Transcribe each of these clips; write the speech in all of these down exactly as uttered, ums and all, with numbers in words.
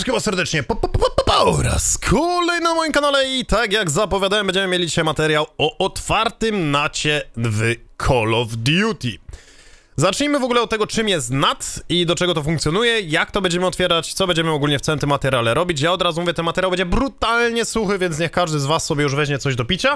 Cześć chyba serdecznie po, po, po, po, po, oraz kolej na moim kanale i tak jak zapowiadałem, będziemy mieli dzisiaj materiał o otwartym nacie w Call of Duty. Zacznijmy w ogóle od tego, czym jest nat i do czego to funkcjonuje, jak to będziemy otwierać, co będziemy ogólnie w całym tym materiale robić. Ja od razu mówię, ten materiał będzie brutalnie suchy, więc niech każdy z was sobie już weźmie coś do picia.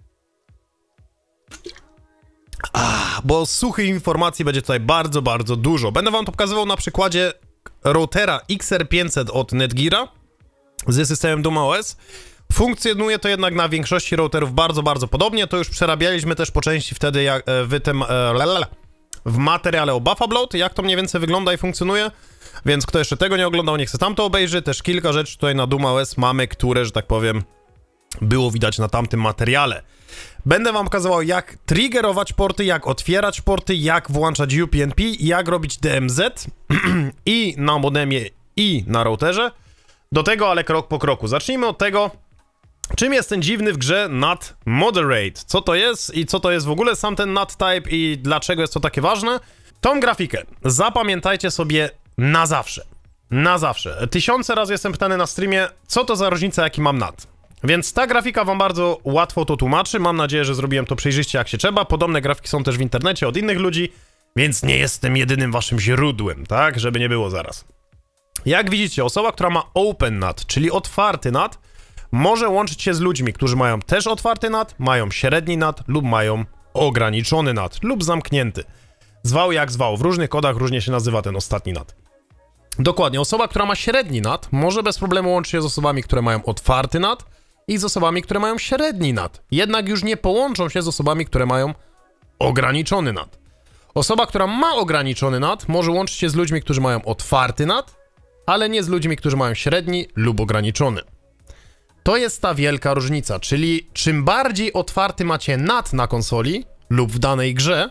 Ah, bo suchych informacji będzie tutaj bardzo, bardzo dużo. Będę wam to pokazywał na przykładzie routera X R pięćset od Netgeara z systemem Duma O S. Funkcjonuje to jednak na większości routerów bardzo, bardzo podobnie. To już przerabialiśmy też po części wtedy jak, w tym e, w materiale o Buffabloat, jak to mniej więcej wygląda i funkcjonuje. Więc kto jeszcze tego nie oglądał, niech se tamto obejrzy. Też kilka rzeczy tutaj na Duma O S mamy, które, że tak powiem, było widać na tamtym materiale. Będę wam pokazywał, jak triggerować porty, jak otwierać porty, jak włączać U P n P, jak robić D M Z i na modemie, i na routerze. Do tego, ale krok po kroku. Zacznijmy od tego, czym jest ten dziwny w grze nat moderate. Co to jest i co to jest w ogóle sam ten nat type i dlaczego jest to takie ważne. Tą grafikę zapamiętajcie sobie na zawsze. Na zawsze. Tysiące razy jestem pytany na streamie, co to za różnica, jaki mam nat. Więc ta grafika wam bardzo łatwo to tłumaczy. Mam nadzieję, że zrobiłem to przejrzyście jak się trzeba. Podobne grafiki są też w internecie od innych ludzi, więc nie jestem jedynym waszym źródłem, tak? Żeby nie było zaraz. Jak widzicie, osoba, która ma open nat, czyli otwarty nat, może łączyć się z ludźmi, którzy mają też otwarty nat, mają średni nat lub mają ograniczony nat lub zamknięty. Zwał jak zwał. W różnych kodach różnie się nazywa ten ostatni nat. Dokładnie, osoba, która ma średni nat, może bez problemu łączyć się z osobami, które mają otwarty nat i z osobami, które mają średni nat. Jednak już nie połączą się z osobami, które mają ograniczony nat. Osoba, która ma ograniczony nat, może łączyć się z ludźmi, którzy mają otwarty nat, ale nie z ludźmi, którzy mają średni lub ograniczony. To jest ta wielka różnica, czyli czym bardziej otwarty macie nat na konsoli lub w danej grze,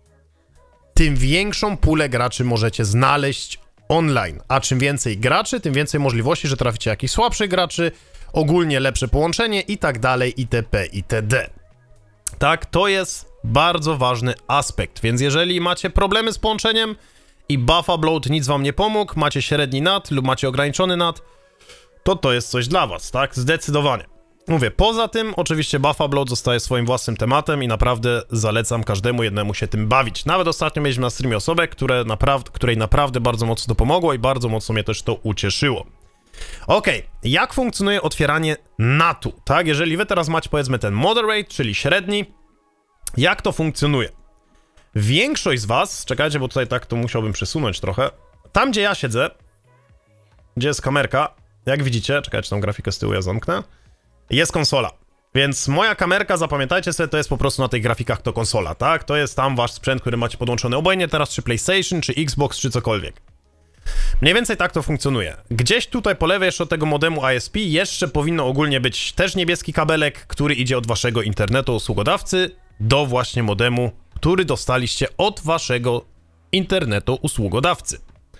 tym większą pulę graczy możecie znaleźć online. A czym więcej graczy, tym więcej możliwości, że traficie jakichś słabszych graczy, ogólnie lepsze połączenie i tak dalej, itp., itd. Tak, to jest bardzo ważny aspekt, więc jeżeli macie problemy z połączeniem i Buffabloat nic wam nie pomógł, macie średni nat lub macie ograniczony nat, to to jest coś dla was, tak? Zdecydowanie. Mówię, poza tym oczywiście Buffabloat zostaje swoim własnym tematem i naprawdę zalecam każdemu jednemu się tym bawić. Nawet ostatnio mieliśmy na streamie osobę, które naprawdę, której naprawdę bardzo mocno to pomogło i bardzo mocno mnie też to ucieszyło. Okej, okay. Jak funkcjonuje otwieranie natu, tak? Jeżeli wy teraz macie powiedzmy ten moderate, czyli średni, jak to funkcjonuje? Większość z was, czekajcie, bo tutaj tak to musiałbym przesunąć trochę, tam gdzie ja siedzę, gdzie jest kamerka, jak widzicie, czekajcie, tą grafikę z tyłu ja zamknę, jest konsola. Więc moja kamerka, zapamiętajcie sobie, to jest po prostu na tych grafikach to konsola, tak? To jest tam wasz sprzęt, który macie podłączony obojętnie teraz, czy PlayStation, czy Xbox, czy cokolwiek. Mniej więcej tak to funkcjonuje. Gdzieś tutaj po lewej jeszcze od tego modemu I S P jeszcze powinno ogólnie być też niebieski kabelek, który idzie od waszego internetu usługodawcy do właśnie modemu, który dostaliście od waszego internetu usługodawcy.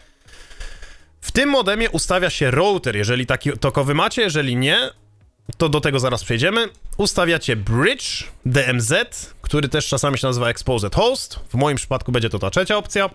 W tym modemie ustawia się router, jeżeli taki takowy macie, jeżeli nie, to do tego zaraz przejdziemy. Ustawiacie bridge, D M Z, który też czasami się nazywa exposed host. W moim przypadku będzie to ta trzecia opcja.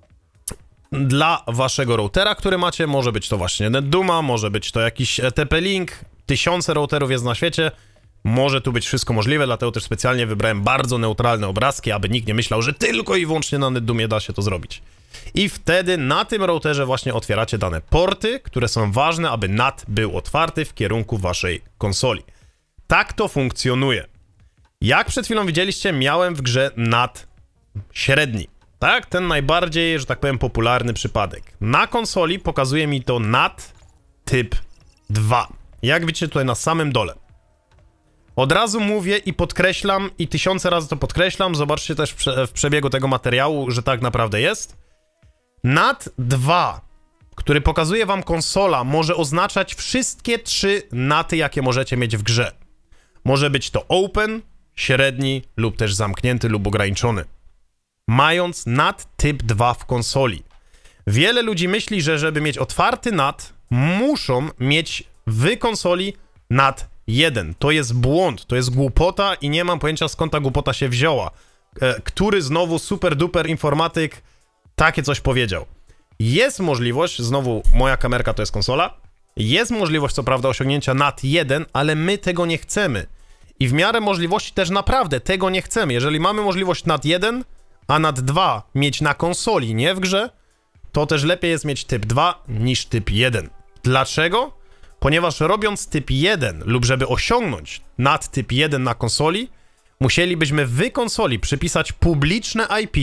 Dla waszego routera, który macie, może być to właśnie NetDuma, może być to jakiś T P-Link, tysiące routerów jest na świecie, może tu być wszystko możliwe, dlatego też specjalnie wybrałem bardzo neutralne obrazki, aby nikt nie myślał, że tylko i wyłącznie na NetDumie da się to zrobić. I wtedy na tym routerze właśnie otwieracie dane porty, które są ważne, aby nat był otwarty w kierunku waszej konsoli. Tak to funkcjonuje. Jak przed chwilą widzieliście, miałem w grze nat średni. Tak, ten najbardziej, że tak powiem, popularny przypadek. Na konsoli pokazuje mi to nat typ dwa. Jak widzicie tutaj na samym dole. Od razu mówię i podkreślam, i tysiące razy to podkreślam, zobaczcie też w, prze w przebiegu tego materiału, że tak naprawdę jest. nat dwa, który pokazuje wam konsola, może oznaczać wszystkie trzy naty, jakie możecie mieć w grze. Może być to open, średni lub też zamknięty lub ograniczony. Mając nat typ dwa w konsoli. Wiele ludzi myśli, że żeby mieć otwarty nat, muszą mieć w konsoli nat jeden. To jest błąd, to jest głupota i nie mam pojęcia, skąd ta głupota się wzięła. E, który znowu super duper informatyk takie coś powiedział. Jest możliwość, znowu moja kamerka to jest konsola, Jest możliwość, co prawda, osiągnięcia N A T jeden, ale my tego nie chcemy. I w miarę możliwości też naprawdę tego nie chcemy. Jeżeli mamy możliwość N A T jeden, a N A T dwa mieć na konsoli, nie w grze, to też lepiej jest mieć typ dwa niż typ jeden. Dlaczego? Ponieważ robiąc typ jeden lub żeby osiągnąć N A T typ jeden na konsoli, musielibyśmy w konsoli przypisać publiczne I P,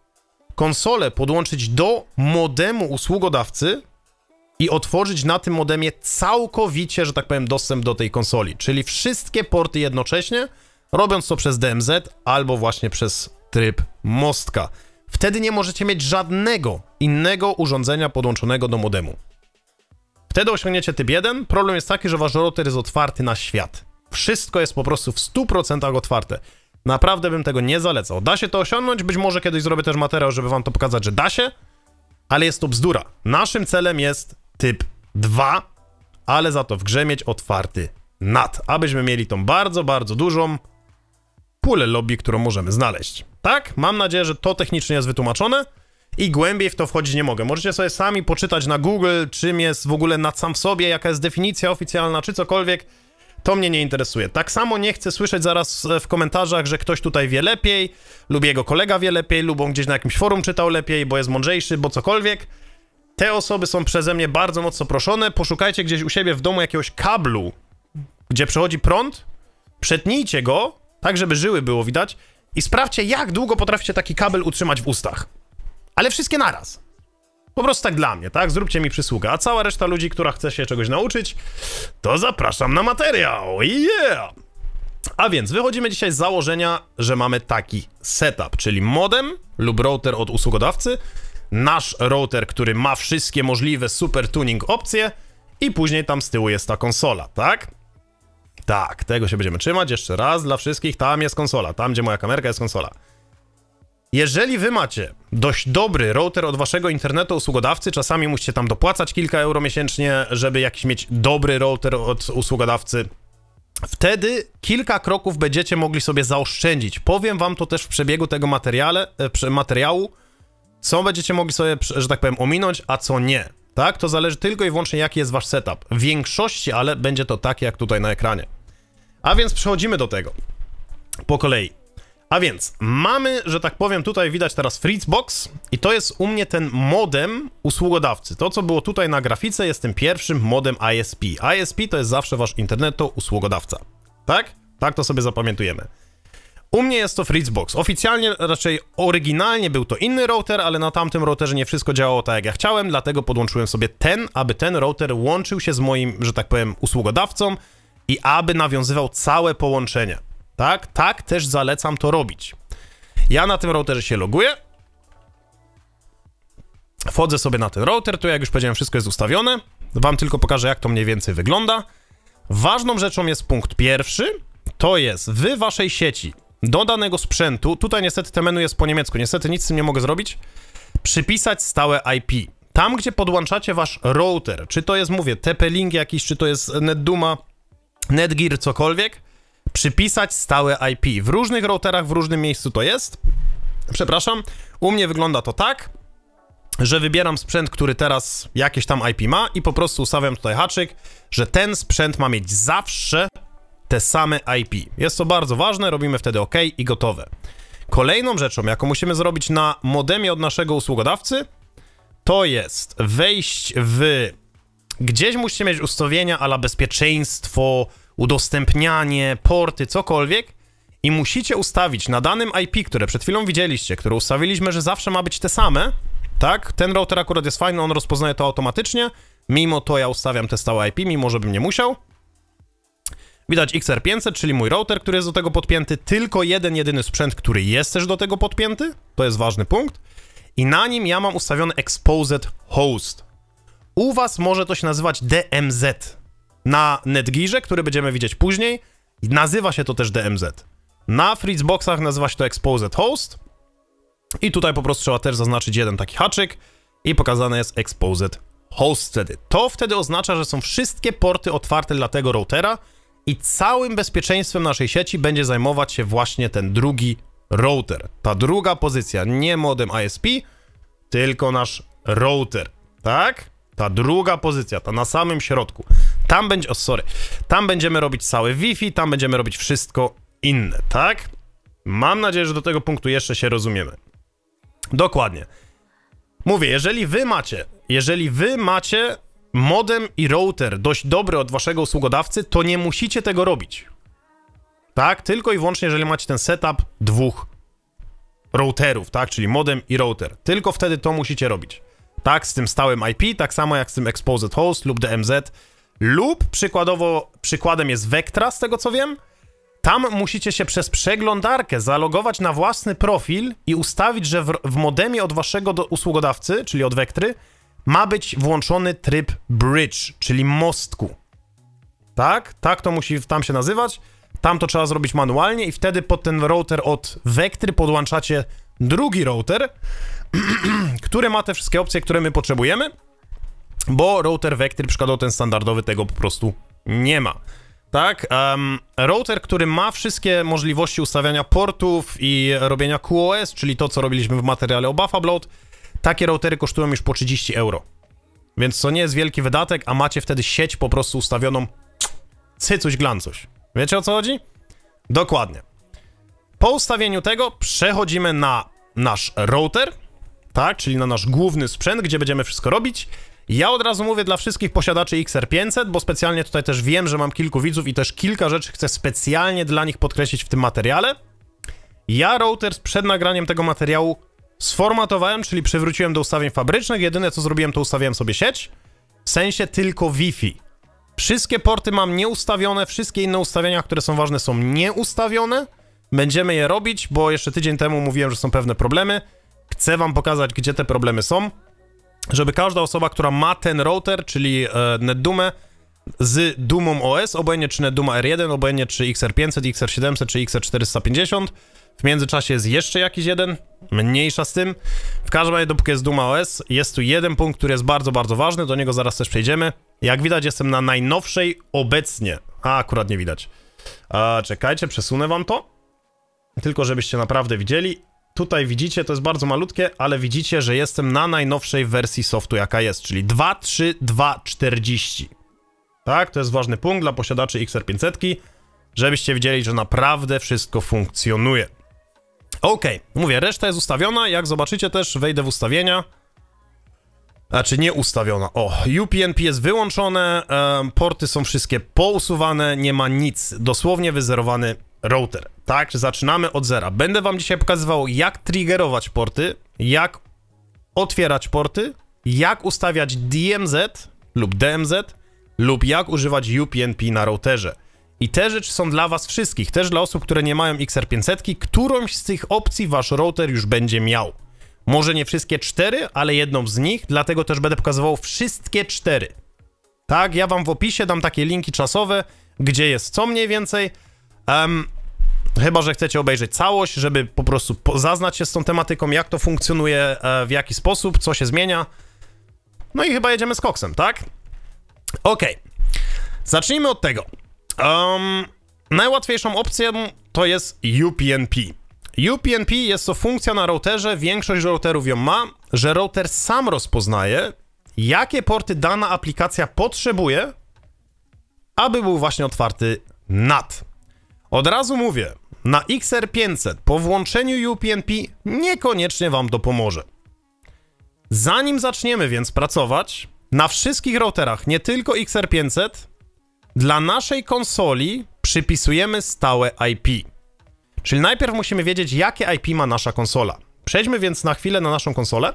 konsolę podłączyć do modemu usługodawcy i otworzyć na tym modemie całkowicie, że tak powiem, dostęp do tej konsoli. Czyli wszystkie porty jednocześnie, robiąc to przez D M Z albo właśnie przez tryb mostka. Wtedy nie możecie mieć żadnego innego urządzenia podłączonego do modemu. Wtedy osiągniecie typ jeden. Problem jest taki, że wasz router jest otwarty na świat. Wszystko jest po prostu w stu procentach otwarte. Naprawdę bym tego nie zalecał. Da się to osiągnąć, być może kiedyś zrobię też materiał, żeby wam to pokazać, że da się, ale jest to bzdura. Naszym celem jest typ dwa, ale za to w grze mieć otwarty N A T, abyśmy mieli tą bardzo, bardzo dużą pulę lobby, którą możemy znaleźć. Tak? Mam nadzieję, że to technicznie jest wytłumaczone i głębiej w to wchodzić nie mogę. Możecie sobie sami poczytać na Google, czym jest w ogóle N A T sam w sobie, jaka jest definicja oficjalna, czy cokolwiek. To mnie nie interesuje. Tak samo nie chcę słyszeć zaraz w komentarzach, że ktoś tutaj wie lepiej, lub jego kolega wie lepiej, lub on gdzieś na jakimś forum czytał lepiej, bo jest mądrzejszy, bo cokolwiek. Te osoby są przeze mnie bardzo mocno proszone. Poszukajcie gdzieś u siebie w domu jakiegoś kablu, gdzie przechodzi prąd, przetnijcie go, tak żeby żyły było widać i sprawdźcie, jak długo potraficie taki kabel utrzymać w ustach. Ale wszystkie naraz. Po prostu tak dla mnie, tak? Zróbcie mi przysługę. A cała reszta ludzi, która chce się czegoś nauczyć, to zapraszam na materiał. Yeah! A więc wychodzimy dzisiaj z założenia, że mamy taki setup, czyli modem lub router od usługodawcy, nasz router, który ma wszystkie możliwe super tuning opcje i później tam z tyłu jest ta konsola, tak? Tak, tego się będziemy trzymać. Jeszcze raz dla wszystkich, tam jest konsola, tam gdzie moja kamerka jest konsola. Jeżeli wy macie dość dobry router od waszego internetu usługodawcy, czasami musicie tam dopłacać kilka euro miesięcznie, żeby jakiś mieć dobry router od usługodawcy, wtedy kilka kroków będziecie mogli sobie zaoszczędzić. Powiem wam to też w przebiegu tego materiale, materiału, co będziecie mogli sobie, że tak powiem, ominąć, a co nie. Tak? To zależy tylko i wyłącznie, jaki jest wasz setup. W większości, ale będzie to tak, jak tutaj na ekranie. A więc przechodzimy do tego po kolei. A więc mamy, że tak powiem, tutaj widać teraz Fritzbox i to jest u mnie ten modem usługodawcy. To, co było tutaj na grafice, jest tym pierwszym modem I S P. I S P to jest zawsze wasz internetu usługodawca. Tak? Tak to sobie zapamiętujemy. U mnie jest to Fritzbox. Oficjalnie, raczej oryginalnie był to inny router, ale na tamtym routerze nie wszystko działało tak, jak ja chciałem, dlatego podłączyłem sobie ten, aby ten router łączył się z moim, że tak powiem, usługodawcą i aby nawiązywał całe połączenie. Tak? Tak też zalecam to robić. Ja na tym routerze się loguję. Wchodzę sobie na ten router, tu jak już powiedziałem, wszystko jest ustawione. Wam tylko pokażę, jak to mniej więcej wygląda. Ważną rzeczą jest punkt pierwszy. To jest w waszej sieci do danego sprzętu, tutaj niestety te menu jest po niemiecku, niestety nic z tym nie mogę zrobić, przypisać stałe I P. Tam, gdzie podłączacie wasz router, czy to jest, mówię, T P-Link jakiś, czy to jest NetDuma, Netgear, cokolwiek, przypisać stałe I P. W różnych routerach, w różnym miejscu to jest. Przepraszam, u mnie wygląda to tak, że wybieram sprzęt, który teraz jakieś tam I P ma i po prostu ustawiam tutaj haczyk, że ten sprzęt ma mieć zawsze te same I P. Jest to bardzo ważne, robimy wtedy OK i gotowe. Kolejną rzeczą, jaką musimy zrobić na modemie od naszego usługodawcy, to jest wejść w... Gdzieś musicie mieć ustawienia a la bezpieczeństwo, udostępnianie, porty, cokolwiek i musicie ustawić na danym I P, które przed chwilą widzieliście, które ustawiliśmy, że zawsze ma być te same, tak? Ten router akurat jest fajny, on rozpoznaje to automatycznie, mimo to ja ustawiam te stałe I P, mimo że bym nie musiał. Widać X R pięćset, czyli mój router, który jest do tego podpięty, tylko jeden, jedyny sprzęt, który jest też do tego podpięty, to jest ważny punkt i na nim ja mam ustawiony Exposed Host. U was może to się nazywać D M Z. Na Netgearze, który będziemy widzieć później, nazywa się to też D M Z. Na Fritzboxach nazywa się to Exposed Host i tutaj po prostu trzeba też zaznaczyć jeden taki haczyk i pokazane jest Exposed Host wtedy. To wtedy oznacza, że są wszystkie porty otwarte dla tego routera i całym bezpieczeństwem naszej sieci będzie zajmować się właśnie ten drugi router. Ta druga pozycja, nie modem I S P, tylko nasz router, tak? Ta druga pozycja, ta na samym środku. Tam będzie, o sorry, tam będziemy robić całe Wi-Fi, tam będziemy robić wszystko inne, tak? Mam nadzieję, że do tego punktu jeszcze się rozumiemy. Dokładnie. Mówię, jeżeli wy macie, jeżeli wy macie modem i router dość dobry od waszego usługodawcy, to nie musicie tego robić. Tak? Tylko i wyłącznie, jeżeli macie ten setup dwóch routerów, tak? Czyli modem i router. Tylko wtedy to musicie robić. Tak, z tym stałym I P, tak samo jak z tym Exposed Host lub D M Z, lub przykładowo, przykładem jest Vectra, z tego co wiem. Tam musicie się przez przeglądarkę zalogować na własny profil i ustawić, że w, w modemie od waszego do usługodawcy, czyli od Vectry, ma być włączony tryb bridge, czyli mostku. Tak? Tak to musi tam się nazywać. Tam to trzeba zrobić manualnie i wtedy pod ten router od Vectry podłączacie drugi router, który ma te wszystkie opcje, które my potrzebujemy, bo router Vectry, przykładowo ten standardowy, tego po prostu nie ma. Tak, um, router, który ma wszystkie możliwości ustawiania portów i robienia Q O S, czyli to, co robiliśmy w materiale o Buffabloat, takie routery kosztują już po trzydzieści euro. Więc to nie jest wielki wydatek, a macie wtedy sieć po prostu ustawioną cycuś glancuś. Wiecie, o co chodzi? Dokładnie. Po ustawieniu tego przechodzimy na nasz router, tak, czyli na nasz główny sprzęt, gdzie będziemy wszystko robić. Ja od razu mówię dla wszystkich posiadaczy X R pięćset, bo specjalnie tutaj też wiem, że mam kilku widzów i też kilka rzeczy chcę specjalnie dla nich podkreślić w tym materiale. Ja router przed nagraniem tego materiału sformatowałem, czyli przywróciłem do ustawień fabrycznych. Jedyne co zrobiłem, to ustawiłem sobie sieć, w sensie tylko Wi-Fi. Wszystkie porty mam nieustawione, wszystkie inne ustawienia, które są ważne, są nieustawione. Będziemy je robić, bo jeszcze tydzień temu mówiłem, że są pewne problemy. Chcę wam pokazać, gdzie te problemy są, żeby każda osoba, która ma ten router, czyli e, NetDumę z Dumą O S, obojętnie czy NetDuma R jeden, obojętnie czy X R pięćset, X R siedemset czy X R czterysta pięćdziesiąt, w międzyczasie jest jeszcze jakiś jeden, mniejsza z tym. W każdym razie, dopóki jest Duma O S, jest tu jeden punkt, który jest bardzo, bardzo ważny, do niego zaraz też przejdziemy. Jak widać, jestem na najnowszej obecnie, a akurat nie widać. A, czekajcie, przesunę wam to, tylko żebyście naprawdę widzieli. Tutaj widzicie, to jest bardzo malutkie, ale widzicie, że jestem na najnowszej wersji softu, jaka jest, czyli dwa trzy dwa czterdzieści. Tak, to jest ważny punkt dla posiadaczy X R pięćset, żebyście widzieli, że naprawdę wszystko funkcjonuje. Ok, mówię, reszta jest ustawiona, jak zobaczycie też, wejdę w ustawienia. Znaczy nie ustawiona, o, U P n P jest wyłączone, um, porty są wszystkie pousuwane, nie ma nic, dosłownie wyzerowany router. Tak, zaczynamy od zera. Będę wam dzisiaj pokazywał, jak triggerować porty, jak otwierać porty, jak ustawiać D M Z lub D M Z lub jak używać U P n P na routerze. I te rzeczy są dla was wszystkich, też dla osób, które nie mają X R pięćset, którąś z tych opcji wasz router już będzie miał. Może nie wszystkie cztery, ale jedną z nich, dlatego też będę pokazywał wszystkie cztery. Tak, ja wam w opisie dam takie linki czasowe, gdzie jest co mniej więcej. Um, chyba że chcecie obejrzeć całość, żeby po prostu zaznać się z tą tematyką, jak to funkcjonuje, w jaki sposób, co się zmienia. No i chyba jedziemy z koksem, tak? Okej, okay. Zacznijmy od tego. Um, najłatwiejszą opcją to jest U P n P. U P n P jest to funkcja na routerze, większość routerów ją ma, że router sam rozpoznaje, jakie porty dana aplikacja potrzebuje, aby był właśnie otwarty N A T. Od razu mówię, na X R pięćset po włączeniu U P n P niekoniecznie wam to pomoże. Zanim zaczniemy więc pracować, na wszystkich routerach, nie tylko X R pięćset, dla naszej konsoli przypisujemy stałe I P. Czyli najpierw musimy wiedzieć, jakie I P ma nasza konsola. Przejdźmy więc na chwilę na naszą konsolę.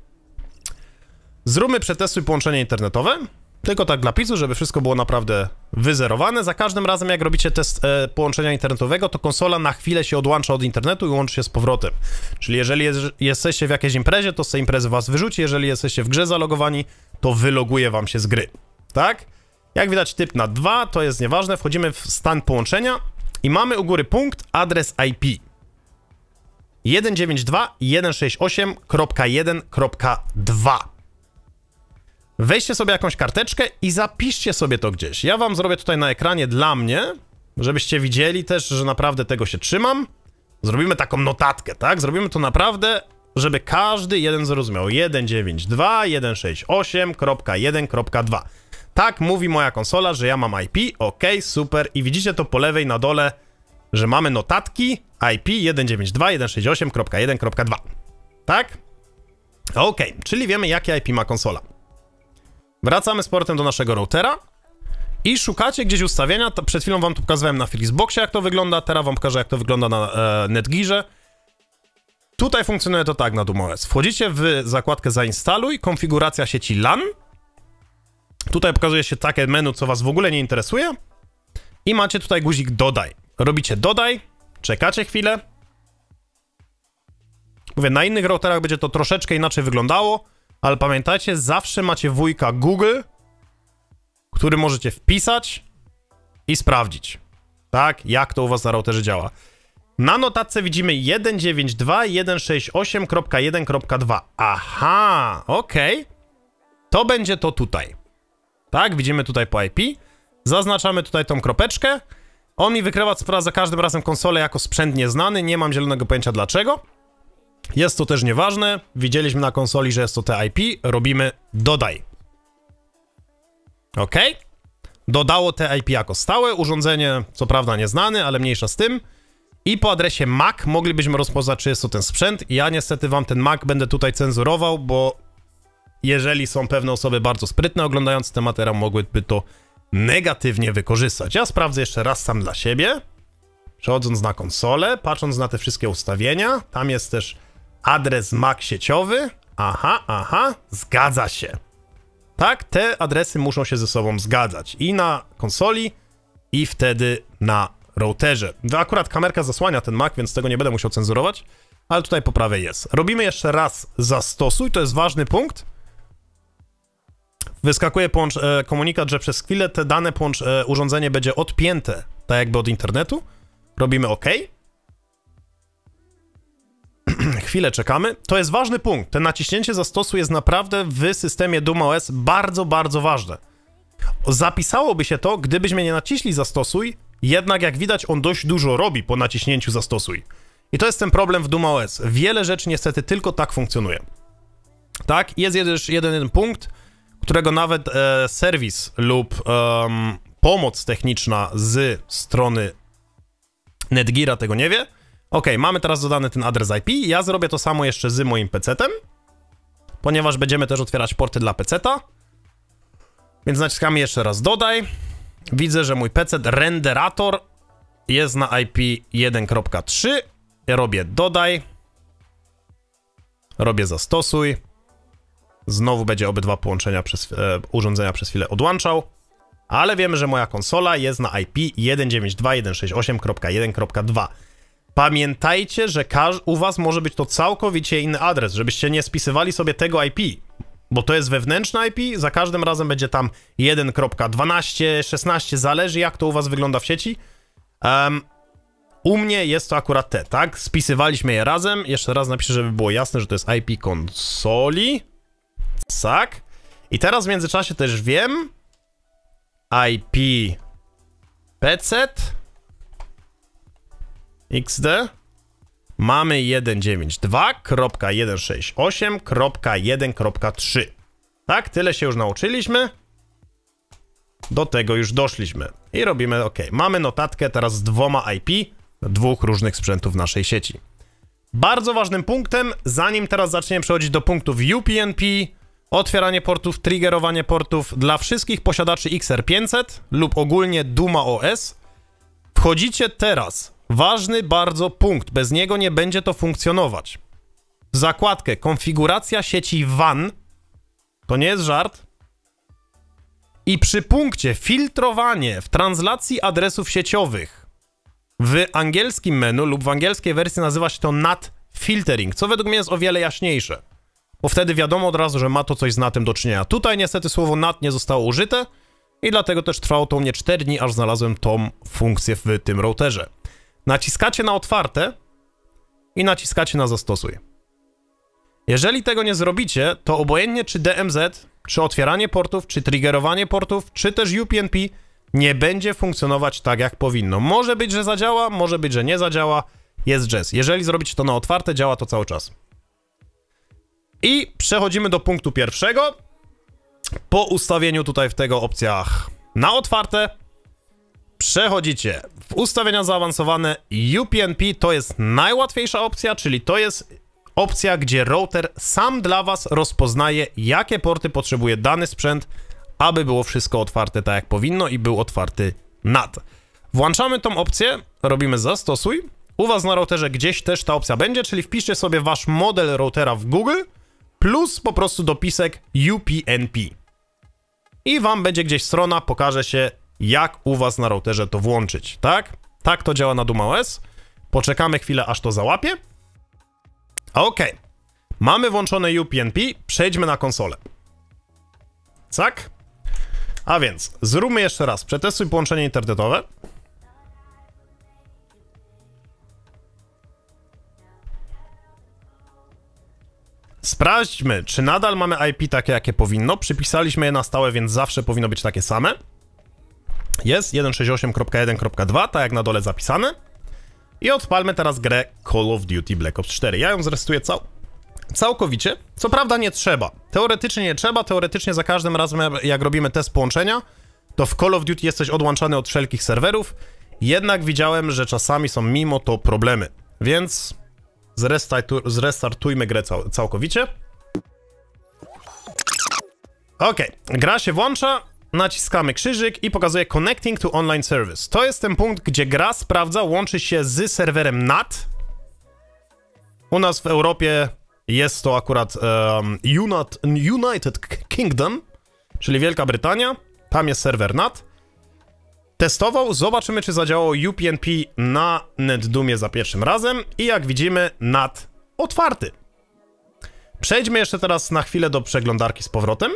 Zróbmy przetestuj połączenie internetowe. Tylko tak dla pisu, żeby wszystko było naprawdę wyzerowane. Za każdym razem, jak robicie test e, połączenia internetowego, to konsola na chwilę się odłącza od internetu i łączy się z powrotem. Czyli jeżeli jest, jesteście w jakiejś imprezie, to z tej imprezy was wyrzuci. Jeżeli jesteście w grze zalogowani, to wyloguje wam się z gry. Tak? Jak widać, typ na dwa, to jest nieważne. Wchodzimy w stan połączenia i mamy u góry punkt adres I P jeden dziewięć dwa kropka jeden sześć osiem kropka jeden kropka dwa. Weźcie sobie jakąś karteczkę i zapiszcie sobie to gdzieś. Ja wam zrobię tutaj na ekranie dla mnie, żebyście widzieli też, że naprawdę tego się trzymam. Zrobimy taką notatkę, tak? Zrobimy to naprawdę żeby każdy jeden zrozumiał. jeden dziewięć dwa kropka jeden sześć osiem kropka jeden kropka dwa. Tak mówi moja konsola, że ja mam I P, ok, super. I widzicie to po lewej na dole, że mamy notatki I P jeden dziewięć dwa kropka jeden sześć osiem kropka jeden kropka dwa. Tak? Ok, czyli wiemy, jakie I P ma konsola. Wracamy z portem do naszego routera i szukacie gdzieś ustawienia. To przed chwilą wam tu pokazywałem na Flixboxie, jak to wygląda, teraz wam pokażę, jak to wygląda na e, Netgearze. Tutaj funkcjonuje to tak na DoomOS. Wchodzicie w zakładkę zainstaluj, konfiguracja sieci LAN. Tutaj pokazuje się takie menu, co was w ogóle nie interesuje. I macie tutaj guzik dodaj. Robicie dodaj, czekacie chwilę. Mówię, na innych routerach będzie to troszeczkę inaczej wyglądało, ale pamiętajcie, zawsze macie wujka Google, który możecie wpisać i sprawdzić, tak, jak to u was na routerze działa. Na notatce widzimy jeden dziewięć dwa kropka jeden sześć osiem kropka jeden kropka dwa. Aha, okej. Okay. To będzie to tutaj. Tak, widzimy tutaj po I P. Zaznaczamy tutaj tą kropeczkę. On mi wykrywa za każdym razem konsolę jako sprzęt nieznany. Nie mam zielonego pojęcia dlaczego. Jest to też nieważne. Widzieliśmy na konsoli, że jest to te I P. Robimy dodaj. Ok. Dodało te I P jako stałe. Urządzenie, co prawda nieznane, ale mniejsza z tym. I po adresie M A C moglibyśmy rozpoznać, czy jest to ten sprzęt. Ja niestety wam ten M A C będę tutaj cenzurował, bo jeżeli są pewne osoby bardzo sprytne oglądając ten materiał, mogłyby to negatywnie wykorzystać. Ja sprawdzę jeszcze raz sam dla siebie. Przechodząc na konsolę, patrząc na te wszystkie ustawienia, tam jest też adres M A C sieciowy. Aha, aha, zgadza się. Tak, te adresy muszą się ze sobą zgadzać. I na konsoli, i wtedy na routerze. Akurat kamerka zasłania ten M A C, więc tego nie będę musiał cenzurować, ale tutaj po prawej jest. Robimy jeszcze raz zastosuj, to jest ważny punkt. Wyskakuje połącz, e, komunikat, że przez chwilę te dane połącz, e, urządzenie będzie odpięte, tak jakby od internetu. Robimy OK. Chwilę czekamy. To jest ważny punkt. Te naciśnięcie zastosuj jest naprawdę w systemie DoomOS bardzo, bardzo ważne. Zapisałoby się to, gdybyśmy nie naciśli zastosuj, jednak jak widać on dość dużo robi po naciśnięciu zastosuj. I to jest ten problem w DoomOS. Wiele rzeczy niestety tylko tak funkcjonuje. Tak, jest jeden, jeden punkt, którego nawet e, serwis lub e, pomoc techniczna z strony Netgeara tego nie wie. Ok, mamy teraz dodany ten adres I P. Ja zrobię to samo jeszcze z moim pecetem, ponieważ będziemy też otwierać porty dla peceta. Więc naciskamy jeszcze raz dodaj. Widzę, że mój pecet renderator jest na I P jeden kropka trzy. Ja robię dodaj. Robię zastosuj. Znowu będzie obydwa połączenia przez e, urządzenia przez chwilę odłączał. Ale wiemy, że moja konsola jest na I P jeden dziewięć dwa kropka jeden sześć osiem kropka jeden kropka dwa. Pamiętajcie, że u was może być to całkowicie inny adres, żebyście nie spisywali sobie tego I P, bo to jest wewnętrzne I P, za każdym razem będzie tam jeden kropka dwanaście, szesnaście, zależy jak to u was wygląda w sieci. Um, u mnie jest to akurat te, tak? Spisywaliśmy je razem. Jeszcze raz napiszę, żeby było jasne, że to jest I P konsoli. Tak. I teraz w międzyczasie też wiem I P pecet X D mamy jeden dziewięć dwa kropka jeden sześć osiem kropka jeden kropka trzy. Tak, tyle się już nauczyliśmy. Do tego już doszliśmy. I robimy OK. Mamy notatkę teraz z dwoma I P dwóch różnych sprzętów w naszej sieci. Bardzo ważnym punktem, zanim teraz zaczniemy przechodzić do punktów U P n P, otwieranie portów, triggerowanie portów dla wszystkich posiadaczy X R pięćset lub ogólnie DoomOS, wchodzicie teraz. Ważny bardzo punkt, bez niego nie będzie to funkcjonować. W zakładkę konfiguracja sieci W A N, to nie jest żart, i przy punkcie filtrowanie w translacji adresów sieciowych w angielskim menu lub w angielskiej wersji nazywa się to N A T filtering, co według mnie jest o wiele jaśniejsze, bo wtedy wiadomo od razu, że ma to coś z N A T-em do czynienia. Tutaj niestety słowo N A T nie zostało użyte i dlatego też trwało to u mnie cztery dni, aż znalazłem tą funkcję w tym routerze. Naciskacie na otwarte i naciskacie na zastosuj. Jeżeli tego nie zrobicie, to obojętnie czy D M Z, czy otwieranie portów, czy triggerowanie portów, czy też U P n P nie będzie funkcjonować tak jak powinno. Może być, że zadziała, może być, że nie zadziała, jest jazz. Jeżeli zrobicie to na otwarte, działa to cały czas. I przechodzimy do punktu pierwszego. Po ustawieniu tutaj w tego opcjach na otwarte, przechodzicie w ustawienia zaawansowane. U P N P to jest najłatwiejsza opcja, czyli to jest opcja, gdzie router sam dla was rozpoznaje, jakie porty potrzebuje dany sprzęt, aby było wszystko otwarte tak jak powinno i był otwarty N A T. Włączamy tą opcję, robimy zastosuj. U was na routerze gdzieś też ta opcja będzie, czyli wpiszcie sobie wasz model routera w Google plus po prostu dopisek U P N P. I wam będzie gdzieś strona, pokaże się, jak u was na routerze to włączyć, tak? Tak to działa na DumaOS. Poczekamy chwilę, aż to załapie. Ok, mamy włączone U P N P, przejdźmy na konsolę. Tak? A więc, zróbmy jeszcze raz, przetestuj połączenie internetowe. Sprawdźmy, czy nadal mamy I P takie, jakie powinno. Przypisaliśmy je na stałe, więc zawsze powinno być takie same. Jest sto sześćdziesiąt osiem kropka jeden kropka dwa, tak jak na dole zapisane. I odpalmy teraz grę Call of Duty Black Ops cztery. Ja ją zresetuję cał całkowicie. Co prawda nie trzeba. Teoretycznie nie trzeba. Teoretycznie za każdym razem, jak robimy test połączenia, to w Call of Duty jesteś odłączany od wszelkich serwerów. Jednak widziałem, że czasami są mimo to problemy. Więc zrestartujmy grę cał całkowicie. Ok, gra się włącza. Naciskamy krzyżyk i pokazuje Connecting to Online Service. To jest ten punkt, gdzie gra sprawdza, łączy się z serwerem N A T. U nas w Europie jest to akurat um, United Kingdom, czyli Wielka Brytania. Tam jest serwer N A T. Testował, zobaczymy, czy zadziałało U P N P na NetDoomie za pierwszym razem. I jak widzimy, N A T otwarty. Przejdźmy jeszcze teraz na chwilę do przeglądarki z powrotem.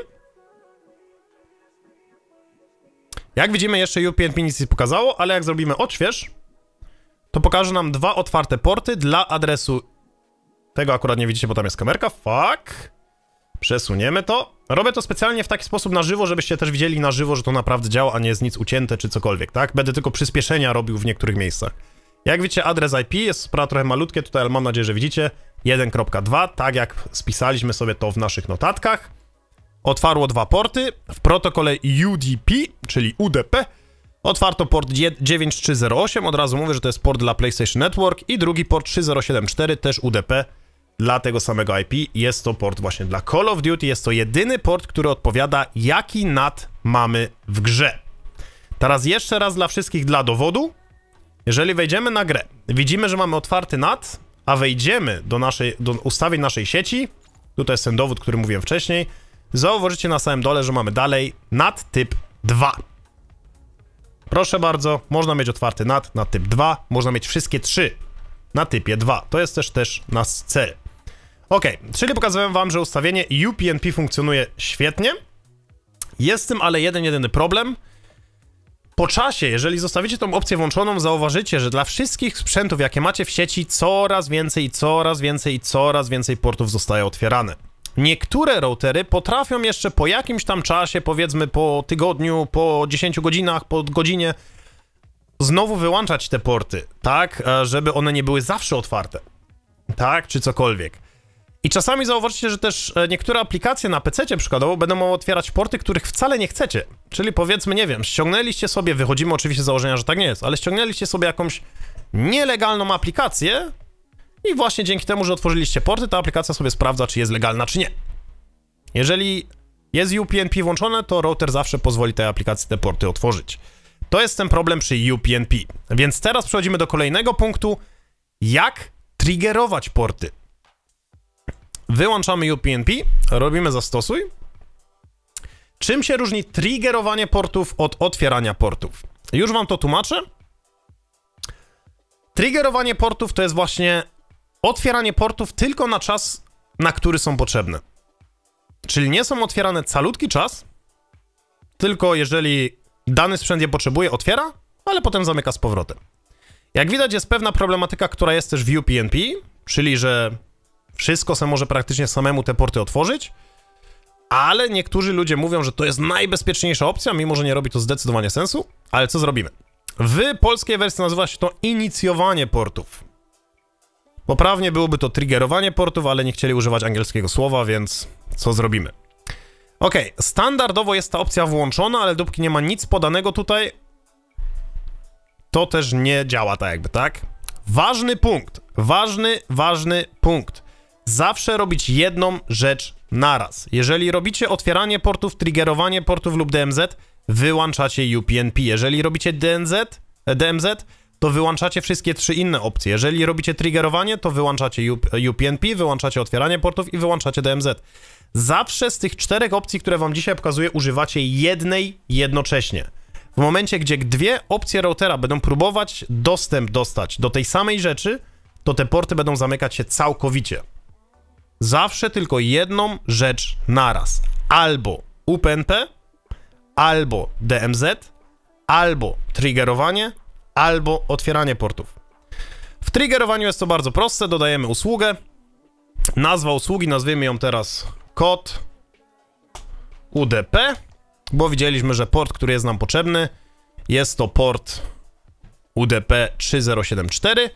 Jak widzimy, jeszcze U P N P nic nie pokazało, ale jak zrobimy odśwież, to pokaże nam dwa otwarte porty dla adresu. Tego akurat nie widzicie, bo tam jest kamerka. Fuck. Przesuniemy to. Robię to specjalnie w taki sposób na żywo, żebyście też widzieli na żywo, że to naprawdę działa, a nie jest nic ucięte czy cokolwiek, tak? Będę tylko przyspieszenia robił w niektórych miejscach. Jak widzicie, adres I P jest sprawa trochę malutkie tutaj, ale mam nadzieję, że widzicie. jeden kropka dwa, tak jak spisaliśmy sobie to w naszych notatkach. Otwarło dwa porty. W protokole U D P, czyli U D P, otwarto port dziewięć trzy zero osiem. Od razu mówię, że to jest port dla PlayStation Network. I drugi port trzy zero siedem cztery, też U D P, dla tego samego I P. Jest to port właśnie dla Call of Duty. Jest to jedyny port, który odpowiada, jaki N A T mamy w grze. Teraz jeszcze raz dla wszystkich dla dowodu. Jeżeli wejdziemy na grę, widzimy, że mamy otwarty N A T, a wejdziemy do, naszej, do ustawień naszej sieci. Tutaj jest ten dowód, który mówiłem wcześniej. Zauważycie na samym dole, że mamy dalej N A T typ dwa. Proszę bardzo, można mieć otwarty N A T na typ dwa, można mieć wszystkie trzy na typie dwa. To jest też też nasz cel. Ok, czyli pokazałem wam, że ustawienie U P N P funkcjonuje świetnie. Jest z tym ale jeden, jedyny problem. Po czasie, jeżeli zostawicie tą opcję włączoną, zauważycie, że dla wszystkich sprzętów, jakie macie w sieci, coraz więcej, coraz więcej i coraz więcej portów zostaje otwierane. Niektóre routery potrafią jeszcze po jakimś tam czasie, powiedzmy po tygodniu, po dziesięciu godzinach, po godzinie, znowu wyłączać te porty, tak, żeby one nie były zawsze otwarte, tak, czy cokolwiek. I czasami zauważycie, że też niektóre aplikacje na pececie przykładowo będą mogły otwierać porty, których wcale nie chcecie. Czyli powiedzmy, nie wiem, ściągnęliście sobie, wychodzimy oczywiście z założenia, że tak nie jest, ale ściągnęliście sobie jakąś nielegalną aplikację i właśnie dzięki temu, że otworzyliście porty, ta aplikacja sobie sprawdza, czy jest legalna, czy nie. Jeżeli jest U P N P włączone, to router zawsze pozwoli tej aplikacji te porty otworzyć. To jest ten problem przy U P N P. Więc teraz przechodzimy do kolejnego punktu. Jak triggerować porty? Wyłączamy U P N P, robimy zastosuj. Czym się różni triggerowanie portów od otwierania portów? Już wam to tłumaczę. Triggerowanie portów to jest właśnie otwieranie portów tylko na czas, na który są potrzebne. Czyli nie są otwierane calutki czas, tylko jeżeli dany sprzęt je potrzebuje, otwiera, ale potem zamyka z powrotem. Jak widać, jest pewna problematyka, która jest też w U P N P, czyli że wszystko se może praktycznie samemu te porty otworzyć, ale niektórzy ludzie mówią, że to jest najbezpieczniejsza opcja, mimo że nie robi to zdecydowanie sensu. Ale co zrobimy? W polskiej wersji nazywa się to inicjowanie portów. Poprawnie byłoby to triggerowanie portów, ale nie chcieli używać angielskiego słowa, więc co zrobimy? Ok, standardowo jest ta opcja włączona, ale dopóki nie ma nic podanego tutaj, to też nie działa tak jakby, tak? Ważny punkt, ważny, ważny punkt. Zawsze robić jedną rzecz naraz. Jeżeli robicie otwieranie portów, triggerowanie portów lub D M Z, wyłączacie U P N P. Jeżeli robicie D M Z, D M Z, to wyłączacie wszystkie trzy inne opcje. Jeżeli robicie triggerowanie, to wyłączacie U P N P, wyłączacie otwieranie portów i wyłączacie D M Z. Zawsze z tych czterech opcji, które wam dzisiaj pokazuję, używacie jednej jednocześnie. W momencie, gdzie dwie opcje routera będą próbować dostęp dostać do tej samej rzeczy, to te porty będą zamykać się całkowicie. Zawsze tylko jedną rzecz naraz. Albo U P N P, albo D M Z, albo triggerowanie, albo otwieranie portów. W triggerowaniu jest to bardzo proste, dodajemy usługę. Nazwa usługi, nazwijmy ją teraz kod U D P, bo widzieliśmy, że port, który jest nam potrzebny, jest to port U D P trzy zero siedem cztery.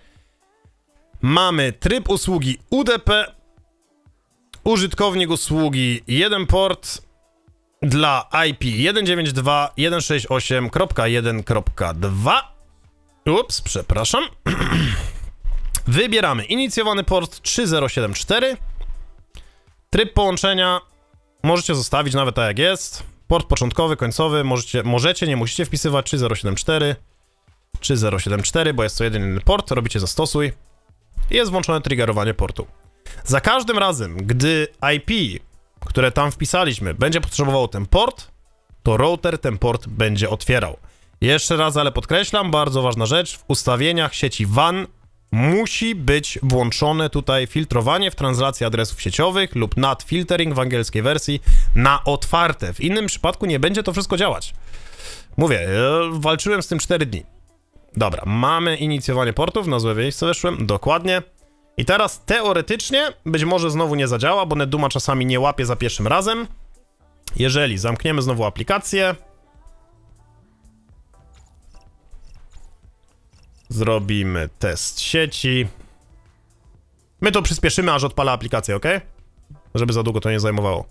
Mamy tryb usługi U D P, użytkownik usługi jeden port dla I P jeden dziewięć dwa kropka jeden sześć osiem kropka jeden kropka dwa. Ups, przepraszam. Wybieramy inicjowany port trzy zero siedem cztery. Tryb połączenia możecie zostawić nawet tak jak jest. Port początkowy, końcowy, możecie, możecie, nie musicie wpisywać trzy zero siedem cztery. trzy zero siedem cztery, bo jest to jeden port, robicie zastosuj i jest włączone triggerowanie portu. Za każdym razem, gdy I P, które tam wpisaliśmy, będzie potrzebowało ten port, to router ten port będzie otwierał. Jeszcze raz, ale podkreślam, bardzo ważna rzecz, w ustawieniach sieci W A N musi być włączone tutaj filtrowanie w translacji adresów sieciowych lub N A T filtering w angielskiej wersji na otwarte. W innym przypadku nie będzie to wszystko działać. Mówię, walczyłem z tym cztery dni. Dobra, mamy inicjowanie portów, na złe miejsce weszłem, dokładnie. I teraz teoretycznie być może znowu nie zadziała, bo NetDuma czasami nie łapie za pierwszym razem. Jeżeli zamkniemy znowu aplikację, zrobimy test sieci. My to przyspieszymy, aż odpala aplikację, ok? Żeby za długo to nie zajmowało.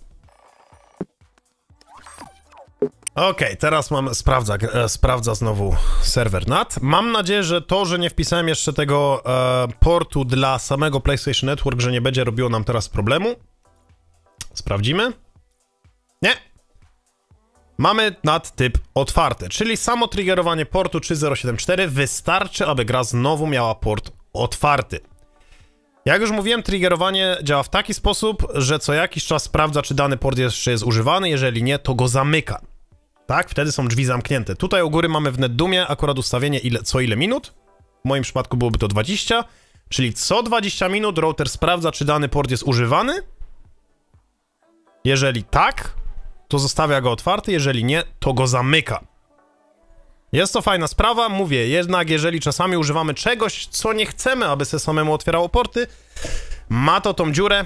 Ok, teraz mam, sprawdza, e, sprawdza znowu serwer N A T. Mam nadzieję, że to, że nie wpisałem jeszcze tego e, portu dla samego PlayStation Network, że nie będzie robiło nam teraz problemu. Sprawdzimy. Nie. Mamy N A T typ otwarty, czyli samo triggerowanie portu trzy zero siedem cztery wystarczy, aby gra znowu miała port otwarty. Jak już mówiłem, triggerowanie działa w taki sposób, że co jakiś czas sprawdza, czy dany port jeszcze jest używany, jeżeli nie, to go zamyka. Tak, wtedy są drzwi zamknięte. Tutaj u góry mamy w NetDumie akurat ustawienie ile, co ile minut. W moim przypadku byłoby to dwadzieścia, czyli co dwadzieścia minut router sprawdza, czy dany port jest używany. Jeżeli tak, to zostawia go otwarty, jeżeli nie, to go zamyka. Jest to fajna sprawa, mówię, jednak jeżeli czasami używamy czegoś, co nie chcemy, aby se samemu otwierało porty, ma to tą dziurę,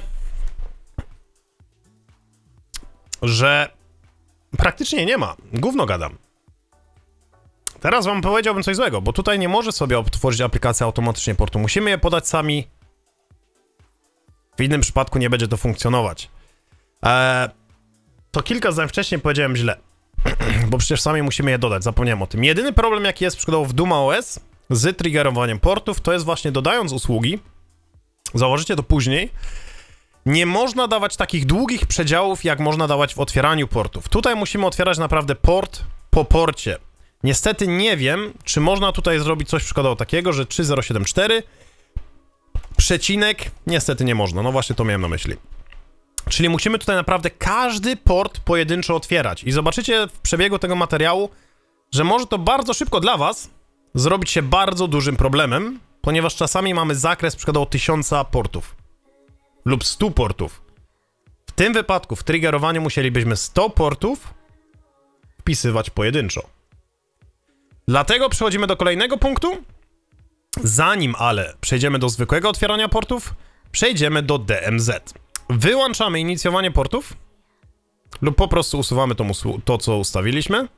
że praktycznie nie ma. Gówno gadam. Teraz wam powiedziałbym coś złego, bo tutaj nie może sobie otworzyć aplikacji automatycznie portu. Musimy je podać sami. W innym przypadku nie będzie to funkcjonować. Eee, to kilka zdań wcześniej powiedziałem źle. Bo przecież sami musimy je dodać, zapomniałem o tym. Jedyny problem, jaki jest przykładowo w Duma O S z triggerowaniem portów, to jest właśnie dodając usługi, założycie to później, nie można dawać takich długich przedziałów, jak można dawać w otwieraniu portów. Tutaj musimy otwierać naprawdę port po porcie. Niestety nie wiem, czy można tutaj zrobić coś przykładowo takiego, że trzy zero siedem cztery przecinek, niestety nie można, no właśnie to miałem na myśli. Czyli musimy tutaj naprawdę każdy port pojedynczo otwierać. I zobaczycie w przebiegu tego materiału, że może to bardzo szybko dla was zrobić się bardzo dużym problemem, ponieważ czasami mamy zakres przykładowo tysiąca portów lub stu portów. W tym wypadku w triggerowaniu musielibyśmy sto portów wpisywać pojedynczo. Dlatego przechodzimy do kolejnego punktu. Zanim ale przejdziemy do zwykłego otwierania portów, przejdziemy do D M Z. Wyłączamy inicjowanie portów lub po prostu usuwamy to, to co ustawiliśmy.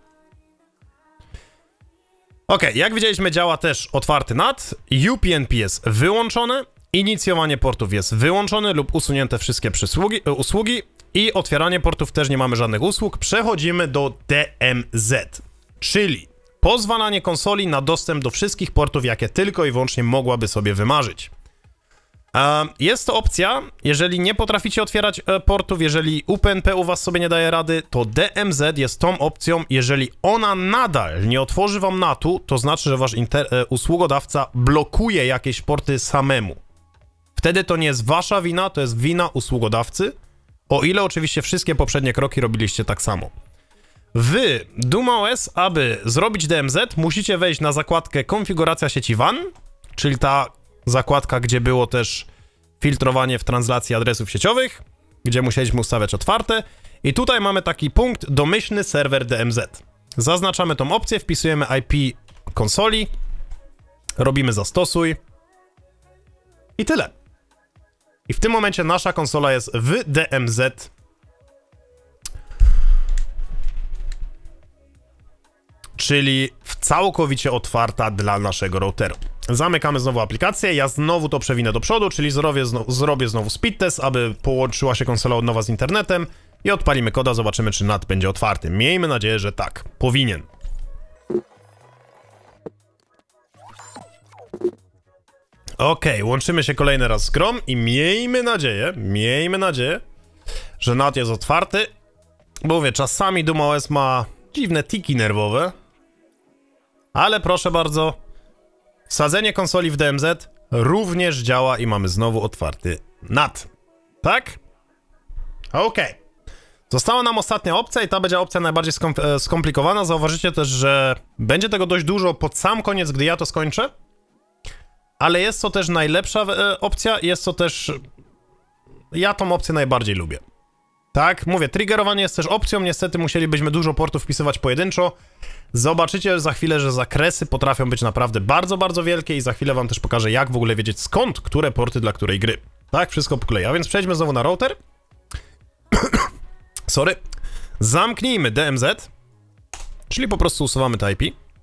Ok, jak widzieliśmy, działa też otwarty N A T, U P N P jest wyłączone Inicjowanie portów jest wyłączone lub usunięte wszystkie przysługi, usługi i otwieranie portów też nie mamy żadnych usług. Przechodzimy do D M Z, czyli pozwalanie konsoli na dostęp do wszystkich portów, jakie tylko i wyłącznie mogłaby sobie wymarzyć. Jest to opcja, jeżeli nie potraficie otwierać portów, jeżeli U P n P u was sobie nie daje rady, to D M Z jest tą opcją. Jeżeli ona nadal nie otworzy wam natu, to znaczy, że wasz usługodawca blokuje jakieś porty samemu. Wtedy to nie jest wasza wina, to jest wina usługodawcy, o ile oczywiście wszystkie poprzednie kroki robiliście tak samo. Wy, DumaOS, aby zrobić D M Z, musicie wejść na zakładkę konfiguracja sieci W A N, czyli ta zakładka, gdzie było też filtrowanie w translacji adresów sieciowych, gdzie musieliśmy ustawiać otwarte. I tutaj mamy taki punkt, domyślny serwer D M Z. Zaznaczamy tą opcję, wpisujemy I P konsoli, robimy zastosuj i tyle. I w tym momencie nasza konsola jest w D M Z. Czyli całkowicie otwarta dla naszego routeru. Zamykamy znowu aplikację, ja znowu to przewinę do przodu, czyli zrobię znowu, zrobię znowu speed test, aby połączyła się konsola od nowa z internetem i odpalimy koda, zobaczymy, czy N A T będzie otwarty. Miejmy nadzieję, że tak. Powinien. Okej, okay, łączymy się kolejny raz z Chrome i miejmy nadzieję, miejmy nadzieję, że N A T jest otwarty, bo mówię, czasami DumaOS ma dziwne tiki nerwowe, ale proszę bardzo, wsadzenie konsoli w D M Z również działa i mamy znowu otwarty N A T. Tak? Okej. Okay. Została nam ostatnia opcja i ta będzie opcja najbardziej skom- skomplikowana. Zauważycie też, że będzie tego dość dużo pod sam koniec, gdy ja to skończę. Ale jest to też najlepsza e, opcja, jest to też... Ja tą opcję najbardziej lubię. Tak, mówię, triggerowanie jest też opcją, niestety musielibyśmy dużo portów wpisywać pojedynczo. Zobaczycie za chwilę, że zakresy potrafią być naprawdę bardzo, bardzo wielkie i za chwilę wam też pokażę, jak w ogóle wiedzieć, skąd, które porty dla której gry. Tak, wszystko po kolei. A więc przejdźmy znowu na router. Sorry. Zamknijmy D M Z, czyli po prostu usuwamy to I P.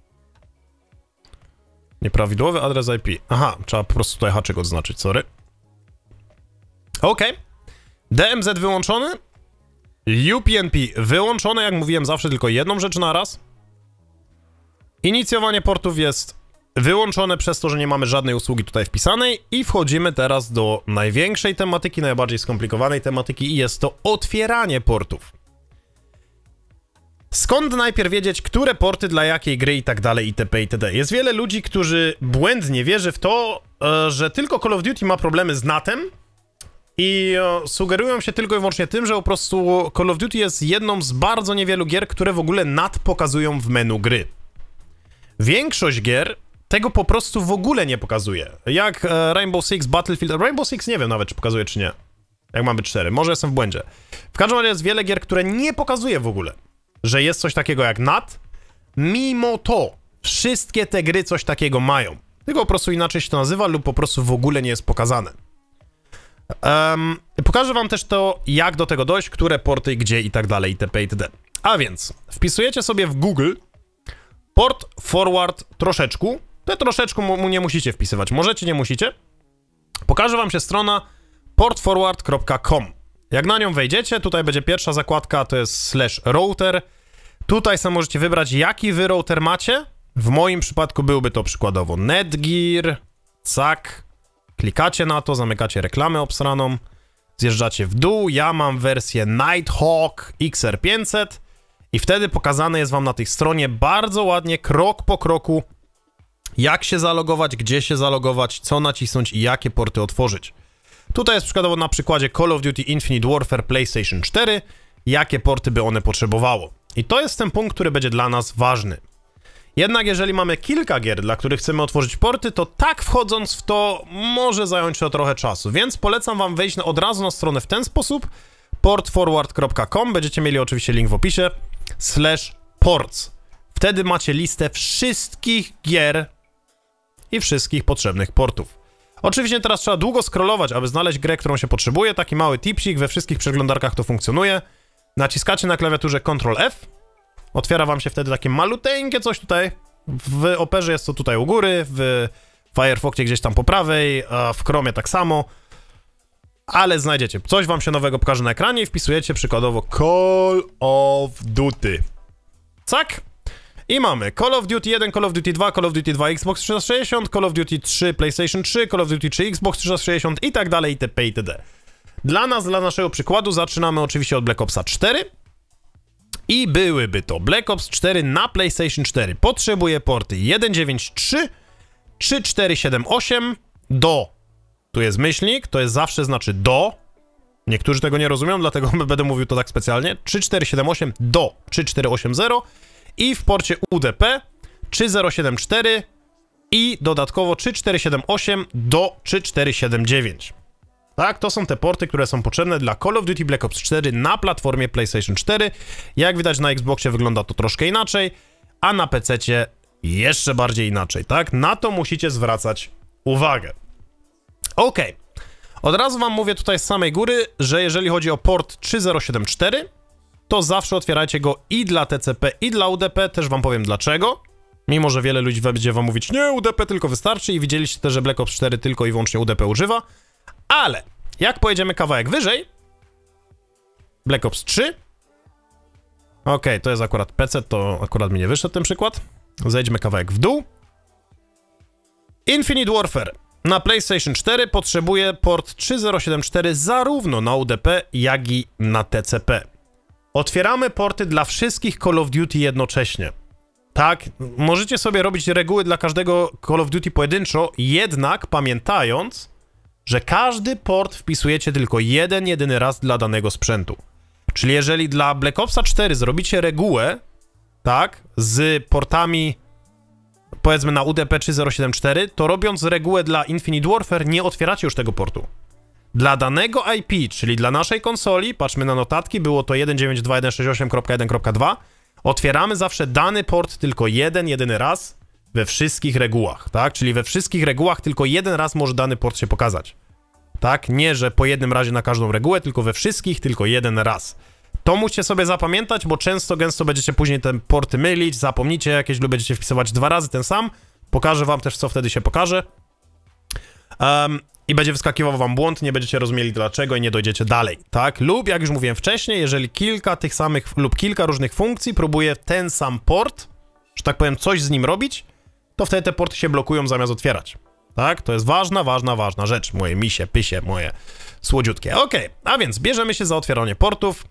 Nieprawidłowy adres I P. Aha, trzeba po prostu tutaj haczyk odznaczyć, sorry. Ok. D M Z wyłączony. U P n P wyłączone, jak mówiłem, zawsze tylko jedną rzecz na raz. Inicjowanie portów jest wyłączone przez to, że nie mamy żadnej usługi tutaj wpisanej i wchodzimy teraz do największej tematyki, najbardziej skomplikowanej tematyki i jest to otwieranie portów. Skąd najpierw wiedzieć, które porty dla jakiej gry i tak dalej, itp., itd. Jest wiele ludzi, którzy błędnie wierzy w to, że tylko Call of Duty ma problemy z natem i sugerują się tylko i wyłącznie tym, że po prostu Call of Duty jest jedną z bardzo niewielu gier, które w ogóle nat pokazują w menu gry. Większość gier tego po prostu w ogóle nie pokazuje. Jak Rainbow Six, Battlefield... Rainbow Six nie wiem nawet, czy pokazuje, czy nie. Jak mamy cztery. Może jestem w błędzie. W każdym razie jest wiele gier, które nie pokazuje w ogóle, że jest coś takiego jak nat. Mimo to wszystkie te gry coś takiego mają. Tylko po prostu inaczej się to nazywa lub po prostu w ogóle nie jest pokazane. Um, pokażę wam też to, jak do tego dojść, które porty, gdzie i tak dalej, itp., itd. A więc wpisujecie sobie w Google port forward troszeczkę. Te troszeczkę mu nie musicie wpisywać. Możecie, nie musicie. Pokażę wam się strona port forward kropka com. Jak na nią wejdziecie, tutaj będzie pierwsza zakładka, to jest slash router. Tutaj sobie możecie wybrać, jaki wy router macie. W moim przypadku byłby to przykładowo Netgear, cak. Klikacie na to, zamykacie reklamę obsraną, zjeżdżacie w dół. Ja mam wersję Nighthawk X R pięćset i wtedy pokazane jest wam na tej stronie bardzo ładnie, krok po kroku, jak się zalogować, gdzie się zalogować, co nacisnąć i jakie porty otworzyć. Tutaj jest przykładowo na przykładzie Call of Duty Infinite Warfare PlayStation cztery, jakie porty by one potrzebowało. I to jest ten punkt, który będzie dla nas ważny. Jednak jeżeli mamy kilka gier, dla których chcemy otworzyć porty, to tak wchodząc w to może zająć to trochę czasu, więc polecam wam wejść od razu na stronę w ten sposób, port forward kropka com, będziecie mieli oczywiście link w opisie, slash ports. Wtedy macie listę wszystkich gier i wszystkich potrzebnych portów. Oczywiście teraz trzeba długo scrollować, aby znaleźć grę, którą się potrzebuje, taki mały tipsik, we wszystkich przeglądarkach to funkcjonuje. Naciskacie na klawiaturze kontrol F, otwiera wam się wtedy takie maluteńkie coś tutaj, w Operze jest to tutaj u góry, w w Firefoxie gdzieś tam po prawej, a w Chromie tak samo, ale znajdziecie. Coś wam się nowego pokaże na ekranie i wpisujecie przykładowo Call of Duty. Tak? I mamy Call of Duty jeden, Call of Duty dwa, Call of Duty dwa Xbox trzysta sześćdziesiąt, Call of Duty trzy PlayStation trzy, Call of Duty trzy Xbox trzysta sześćdziesiąt i tak dalej, itp. itd. Dla nas, dla naszego przykładu zaczynamy oczywiście od Black Opsa cztery i byłyby to Black Ops cztery na PlayStation cztery. Potrzebuje porty jeden dziewięć trzy, trzy cztery siedem osiem do, tu jest myślnik, to jest zawsze znaczy do, niektórzy tego nie rozumią, dlatego będę mówił to tak specjalnie, trzy cztery siedem osiem do trzy cztery osiem zero i w porcie U D P trzy zero siedem cztery i dodatkowo trzy cztery siedem osiem do trzy cztery siedem dziewięć. Tak, to są te porty, które są potrzebne dla Call of Duty Black Ops cztery na platformie PlayStation cztery. Jak widać na Xboxie wygląda to troszkę inaczej, a na pececie jeszcze bardziej inaczej, tak? Na to musicie zwracać uwagę. Ok, od razu wam mówię tutaj z samej góry, że jeżeli chodzi o port trzy zero siedem cztery, to zawsze otwierajcie go i dla T C P, i dla U D P, też wam powiem dlaczego. Mimo że wiele ludzi będzie wam mówić, nie, U D P tylko wystarczy i widzieliście też, że Black Ops cztery tylko i wyłącznie U D P używa. Ale jak pojedziemy kawałek wyżej, Black Ops trzy, ok, to jest akurat P C, to akurat mi nie wyszedł ten przykład, zejdźmy kawałek w dół. Infinite Warfare na PlayStation cztery potrzebuje port trzy zero siedem cztery zarówno na U D P, jak i na T C P. Otwieramy porty dla wszystkich Call of Duty jednocześnie. Tak, możecie sobie robić reguły dla każdego Call of Duty pojedynczo, jednak pamiętając, że każdy port wpisujecie tylko jeden, jedyny raz dla danego sprzętu. Czyli jeżeli dla Black Opsa cztery zrobicie regułę, tak, z portami, powiedzmy na U D P trzy zero siedem cztery, to robiąc regułę dla Infinite Warfare nie otwieracie już tego portu. Dla danego I P, czyli dla naszej konsoli, patrzmy na notatki, było to jeden dziewięć dwa jeden sześć osiem kropka jeden kropka dwa, otwieramy zawsze dany port tylko jeden, jedyny raz we wszystkich regułach, tak? Czyli we wszystkich regułach tylko jeden raz może dany port się pokazać. Tak? Nie, że po jednym razie na każdą regułę, tylko we wszystkich tylko jeden raz. To musicie sobie zapamiętać, bo często, gęsto będziecie później te porty mylić, zapomnicie jakieś lub będziecie wpisywać dwa razy ten sam. Pokażę wam też, co wtedy się pokaże. Um, I będzie wyskakiwał wam błąd, nie będziecie rozumieli dlaczego i nie dojdziecie dalej, tak? Lub, jak już mówiłem wcześniej, jeżeli kilka tych samych lub kilka różnych funkcji próbuje ten sam port, że tak powiem, coś z nim robić, to wtedy te porty się blokują zamiast otwierać. Tak? To jest ważna, ważna, ważna rzecz. Moje misie, pysie, moje słodziutkie. Ok, a więc bierzemy się za otwieranie portów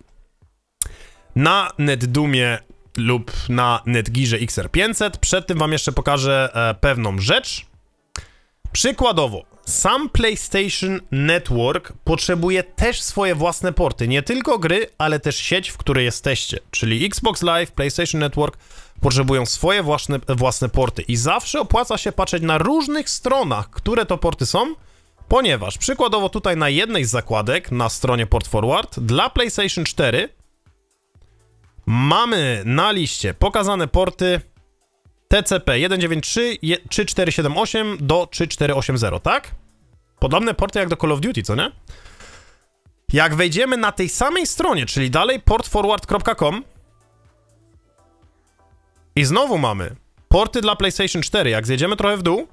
na NetDoomie lub na Netgearze X R pięćset. Przed tym wam jeszcze pokażę e, pewną rzecz. Przykładowo, sam PlayStation Network potrzebuje też swoje własne porty. Nie tylko gry, ale też sieć, w której jesteście. Czyli Xbox Live, PlayStation Network potrzebują swoje własne, własne porty. I zawsze opłaca się patrzeć na różnych stronach, które to porty są, ponieważ przykładowo tutaj na jednej z zakładek, na stronie Port Forward, dla PlayStation cztery mamy na liście pokazane porty T C P jeden dziewięć trzy, trzy cztery siedem osiem do trzy cztery osiem zero, tak? Podobne porty jak do Call of Duty, co nie? Jak wejdziemy na tej samej stronie, czyli dalej port forward kropka com i znowu mamy porty dla PlayStation cztery, jak zjedziemy trochę w dół,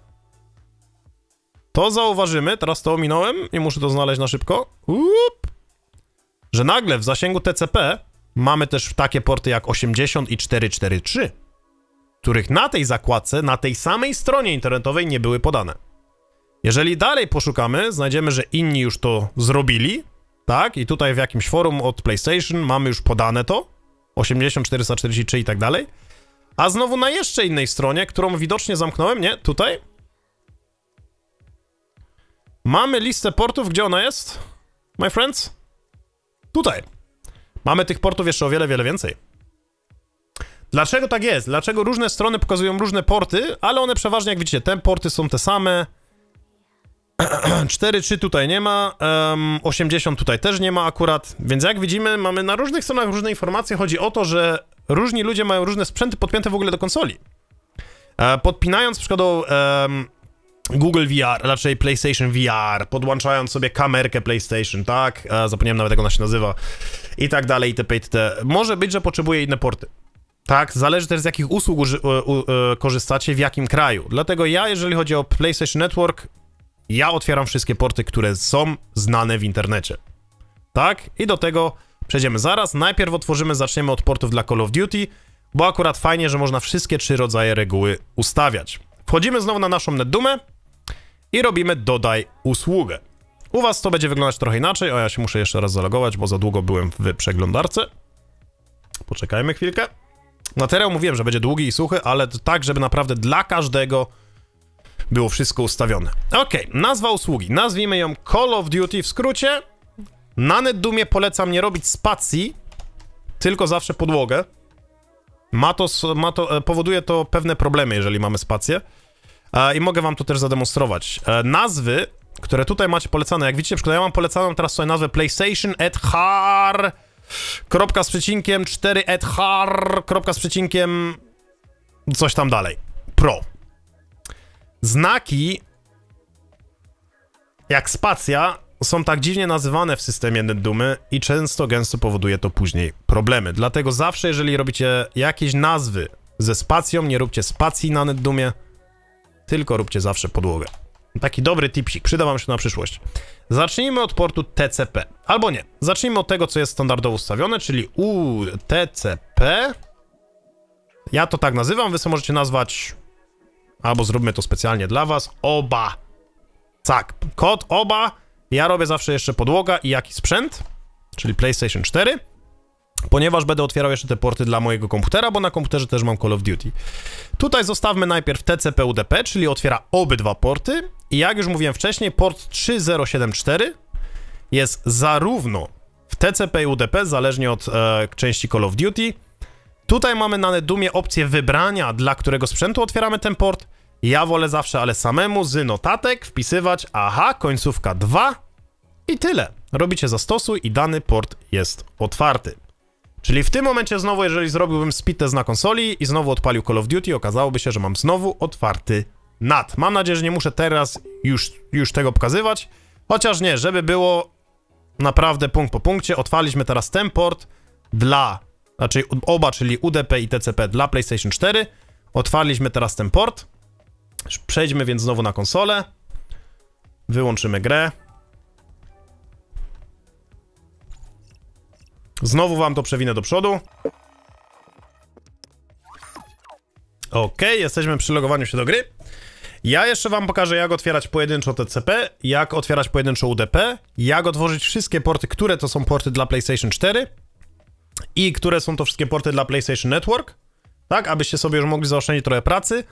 to zauważymy, teraz to ominąłem i muszę to znaleźć na szybko, Uup, że nagle w zasięgu T C P mamy też takie porty jak osiemdziesiąt i cztery cztery trzy, których na tej zakładce, na tej samej stronie internetowej nie były podane. Jeżeli dalej poszukamy, znajdziemy, że inni już to zrobili, tak? I tutaj w jakimś forum od PlayStation mamy już podane to, osiemdziesiąt, czterysta czterdzieści trzy i tak dalej. A znowu na jeszcze innej stronie, którą widocznie zamknąłem, nie? Tutaj. Mamy listę portów, gdzie ona jest? My friends? Tutaj. Mamy tych portów jeszcze o wiele, wiele więcej. Dlaczego tak jest? Dlaczego różne strony pokazują różne porty, ale one przeważnie, jak widzicie, te porty są te same. cztery trzy tutaj nie ma, um, osiemdziesiąt tutaj też nie ma akurat, więc jak widzimy, mamy na różnych stronach różne informacje. Chodzi o to, że różni ludzie mają różne sprzęty podpięte w ogóle do konsoli. E, podpinając przykładowo um, Google V R, raczej PlayStation V R, podłączając sobie kamerkę PlayStation, tak? E, zapomniałem nawet, jak ona się nazywa. I tak dalej, itp., itp. Może być, że potrzebuje inne porty. Tak, zależy też z jakich usług uży, u, u, korzystacie, w jakim kraju. Dlatego ja, jeżeli chodzi o PlayStation Network, ja otwieram wszystkie porty, które są znane w internecie. Tak? I do tego przejdziemy zaraz. Najpierw otworzymy, zaczniemy od portów dla Call of Duty, bo akurat fajnie, że można wszystkie trzy rodzaje reguły ustawiać. Wchodzimy znowu na naszą NetDumę i robimy dodaj usługę. U was to będzie wyglądać trochę inaczej. O, ja się muszę jeszcze raz zalogować, bo za długo byłem w przeglądarce. Poczekajmy chwilkę. Materiał mówiłem, że będzie długi i suchy, ale tak, żeby naprawdę dla każdego było wszystko ustawione. Ok, nazwa usługi. Nazwijmy ją Call of Duty w skrócie. Na NetDumie polecam nie robić spacji, tylko zawsze podłogę. Ma to, ma to, powoduje to pewne problemy, jeżeli mamy spację. E, I mogę wam to też zademonstrować. E, nazwy, które tutaj macie polecane, jak widzicie, przykład ja mam polecaną teraz sobie nazwę PlayStation at har, kropka z przecinkiem cztery at har, kropka z przecinkiem coś tam dalej. Pro. Znaki jak spacja są tak dziwnie nazywane w systemie NetDumy i często gęsto powoduje to później problemy. Dlatego zawsze, jeżeli robicie jakieś nazwy ze spacją, nie róbcie spacji na NetDumie, tylko róbcie zawsze podłogę. Taki dobry tipsik, przyda wam się na przyszłość. Zacznijmy od portu T C P. Albo nie, zacznijmy od tego, co jest standardowo ustawione, czyli U T C P. Ja to tak nazywam, wy sobie możecie nazwać, albo zróbmy to specjalnie dla was, oba. Tak, kod oba. Ja robię zawsze jeszcze podłoga i jakiś sprzęt, czyli PlayStation cztery, ponieważ będę otwierał jeszcze te porty dla mojego komputera, bo na komputerze też mam Call of Duty. Tutaj zostawmy najpierw T C P U D P, czyli otwiera obydwa porty i jak już mówiłem wcześniej, port trzy zero siedem cztery jest zarówno w T C P i U D P, zależnie od e, części Call of Duty. Tutaj mamy na NetDumie opcję wybrania, dla którego sprzętu otwieramy ten port. Ja wolę zawsze, ale samemu z notatek wpisywać, aha, końcówka dwa i tyle. Robicie zastosuj i dany port jest otwarty. Czyli w tym momencie znowu, jeżeli zrobiłbym speed test na konsoli i znowu odpalił Call of Duty, okazałoby się, że mam znowu otwarty N A T. Mam nadzieję, że nie muszę teraz już, już tego pokazywać, chociaż nie, żeby było naprawdę punkt po punkcie, otwaliśmy teraz ten port dla, znaczy oba, czyli U D P i T C P dla PlayStation cztery. Otwarliśmy teraz ten port. Przejdźmy więc znowu na konsolę. Wyłączymy grę. Znowu wam to przewinę do przodu. Ok, jesteśmy przy logowaniu się do gry. Ja jeszcze wam pokażę, jak otwierać pojedynczo T C P, jak otwierać pojedynczo U D P, jak otworzyć wszystkie porty, które to są porty dla PlayStation cztery i które są to wszystkie porty dla PlayStation Network, tak, abyście sobie już mogli zaoszczędzić trochę pracy.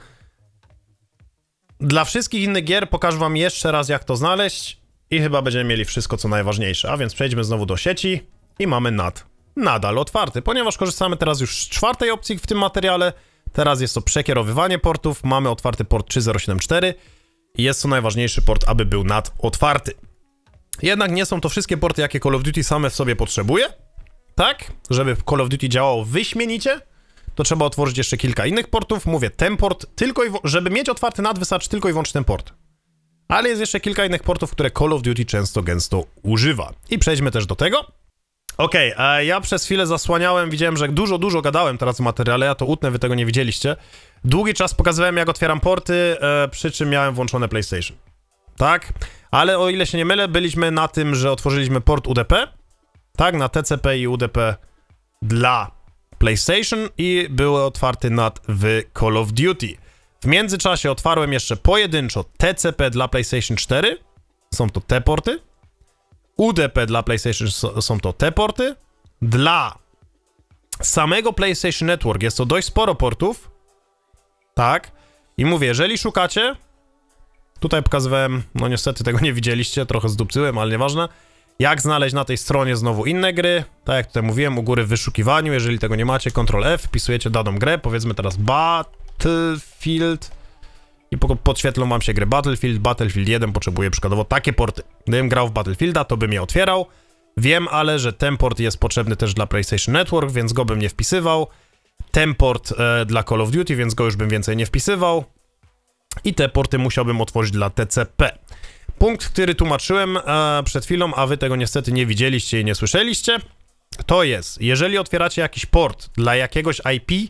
Dla wszystkich innych gier pokażę wam jeszcze raz, jak to znaleźć i chyba będziemy mieli wszystko, co najważniejsze. A więc przejdźmy znowu do sieci i mamy N A T nadal otwarty, ponieważ korzystamy teraz już z czwartej opcji w tym materiale. Teraz jest to przekierowywanie portów, mamy otwarty port trzy zero siedem cztery i jest to najważniejszy port, aby był N A T otwarty. Jednak nie są to wszystkie porty, jakie Call of Duty same w sobie potrzebuje, tak? Żeby Call of Duty działało wyśmienicie, to trzeba otworzyć jeszcze kilka innych portów. Mówię, ten port, tylko i żeby mieć otwarty N A T, wystarczy tylko i wyłącznie ten port. Ale jest jeszcze kilka innych portów, które Call of Duty często, gęsto używa. I przejdźmy też do tego. Okej, okay, ja przez chwilę zasłaniałem, widziałem, że dużo, dużo gadałem teraz w materiale, ja to utnę, wy tego nie widzieliście. Długi czas pokazywałem, jak otwieram porty, e, przy czym miałem włączone PlayStation. Tak? Ale o ile się nie mylę, byliśmy na tym, że otworzyliśmy port U D P, tak? Na T C P i U D P dla PlayStation i był otwarty N A T w Call of Duty. W międzyczasie otwarłem jeszcze pojedynczo T C P dla PlayStation cztery, są to te porty. U D P dla PlayStation są to te porty. Dla samego PlayStation Network jest to dość sporo portów. Tak. I mówię, jeżeli szukacie, tutaj pokazywałem, no niestety tego nie widzieliście, trochę zdupcyłem, ale nieważne, jak znaleźć na tej stronie znowu inne gry. Tak jak tutaj mówiłem, u góry w wyszukiwaniu, jeżeli tego nie macie, kontrol F, wpisujecie daną grę, powiedzmy teraz Battlefield i podświetlą wam się gry Battlefield, Battlefield jeden potrzebuje przykładowo takie porty. Gdybym grał w Battlefielda, to bym je otwierał. Wiem, ale że ten port jest potrzebny też dla PlayStation Network, więc go bym nie wpisywał. Ten port e, dla Call of Duty, więc go już bym więcej nie wpisywał. I te porty musiałbym otworzyć dla T C P. Punkt, który tłumaczyłem e, przed chwilą, a wy tego niestety nie widzieliście i nie słyszeliście, to jest, jeżeli otwieracie jakiś port dla jakiegoś I P,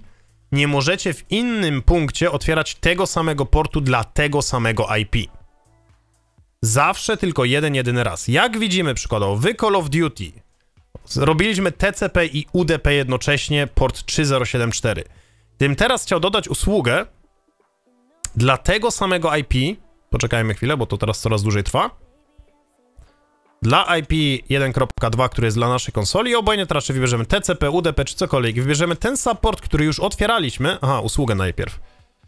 nie możecie w innym punkcie otwierać tego samego portu dla tego samego I P. Zawsze tylko jeden, jedyny raz. Jak widzimy przykładowo, wy Call of Duty robiliśmy T C P i U D P jednocześnie, port trzy zero siedem cztery. Gdybym teraz chciał dodać usługę dla tego samego I P, poczekajmy chwilę, bo to teraz coraz dłużej trwa, dla I P jeden kropka dwa, który jest dla naszej konsoli, obojętnie teraz czy wybierzemy T C P, U D P czy cokolwiek, wybierzemy ten support, który już otwieraliśmy, aha, usługę najpierw,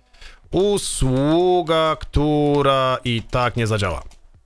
usługa, która i tak nie zadziała.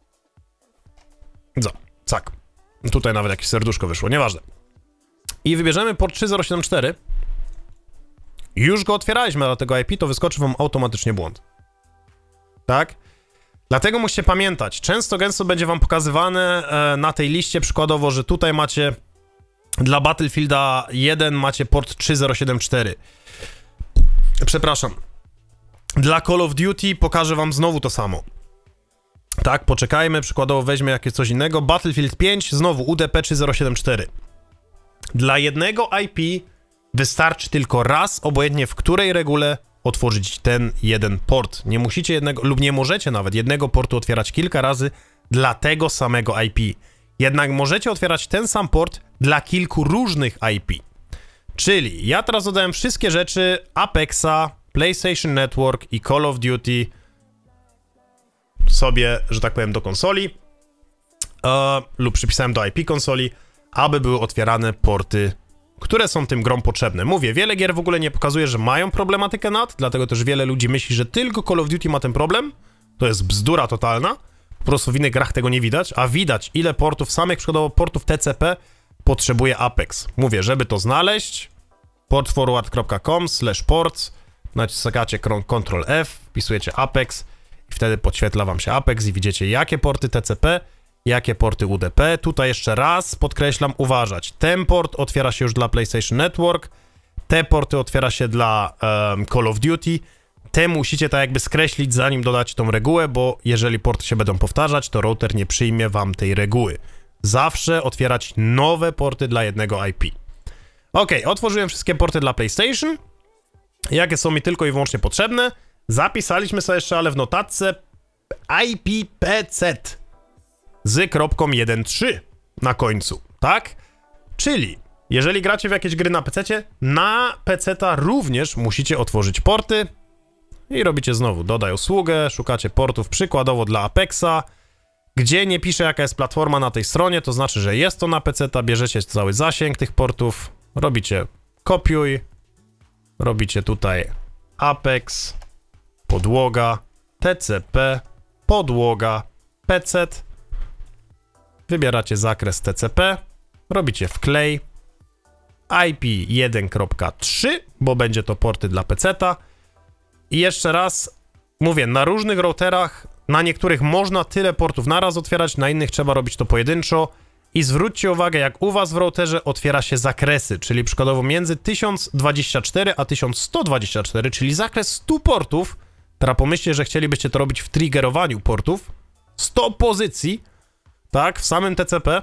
Co? Cak. Tutaj nawet jakieś serduszko wyszło, nieważne. I wybierzemy port trzy zero siedem cztery. Już go otwieraliśmy dla tego I P, to wyskoczy wam automatycznie błąd. Tak? Dlatego musicie pamiętać, często gęsto będzie wam pokazywane e, na tej liście przykładowo, że tutaj macie dla Battlefielda jeden macie port trzy zero siedem cztery. Przepraszam. Dla Call of Duty pokażę wam znowu to samo. Tak, poczekajmy, przykładowo weźmy jakieś coś innego. Battlefield pięć, znowu U D P trzy zero siedem cztery. Dla jednego I P wystarczy tylko raz, obojętnie w której regule, otworzyć ten jeden port. Nie musicie jednego, lub nie możecie nawet jednego portu otwierać kilka razy dla tego samego I P. Jednak możecie otwierać ten sam port dla kilku różnych I P. Czyli ja teraz dodałem wszystkie rzeczy Apexa, PlayStation Network i Call of Duty sobie, że tak powiem, do konsoli e, lub przypisałem do I P konsoli, aby były otwierane porty, które są tym grom potrzebne. Mówię, wiele gier w ogóle nie pokazuje, że mają problematykę N A T, dlatego też wiele ludzi myśli, że tylko Call of Duty ma ten problem. To jest bzdura totalna. Po prostu w innych grach tego nie widać, a widać, ile portów, samych przykładowo portów T C P potrzebuje Apex. Mówię, żeby to znaleźć, portforward kropka com slash ports, naciskacie Ctrl F, wpisujecie Apex i wtedy podświetla wam się Apex i widzicie, jakie porty T C P, jakie porty U D P. Tutaj jeszcze raz podkreślam, uważać. Ten port otwiera się już dla PlayStation Network, te porty otwiera się dla um, Call of Duty. Te musicie tak jakby skreślić, zanim dodacie tą regułę, bo jeżeli porty się będą powtarzać, to router nie przyjmie wam tej reguły. Zawsze otwierać nowe porty dla jednego I P. Ok, otworzyłem wszystkie porty dla PlayStation, jakie są mi tylko i wyłącznie potrzebne. Zapisaliśmy sobie jeszcze, ale w notatce I P P C z kropką jeden trzy na końcu, tak? Czyli jeżeli gracie w jakieś gry na pececie, na peceta również musicie otworzyć porty i robicie znowu dodaj usługę, szukacie portów przykładowo dla Apexa, gdzie nie pisze jaka jest platforma na tej stronie, to znaczy, że jest to na peceta, bierzecie cały zasięg tych portów, robicie kopiuj, robicie tutaj Apex, podłoga, T C P, podłoga, pecet, wybieracie zakres T C P, robicie wklej, I P jeden kropka trzy, bo będzie to porty dla peceta. I jeszcze raz mówię, na różnych routerach, na niektórych można tyle portów naraz otwierać, na innych trzeba robić to pojedynczo. I zwróćcie uwagę, jak u was w routerze otwiera się zakresy, czyli przykładowo między tysiąc dwadzieścia cztery a tysiąc sto dwadzieścia cztery, czyli zakres stu portów. Teraz pomyślcie, że chcielibyście to robić w triggerowaniu portów, sto pozycji, tak, w samym T C P,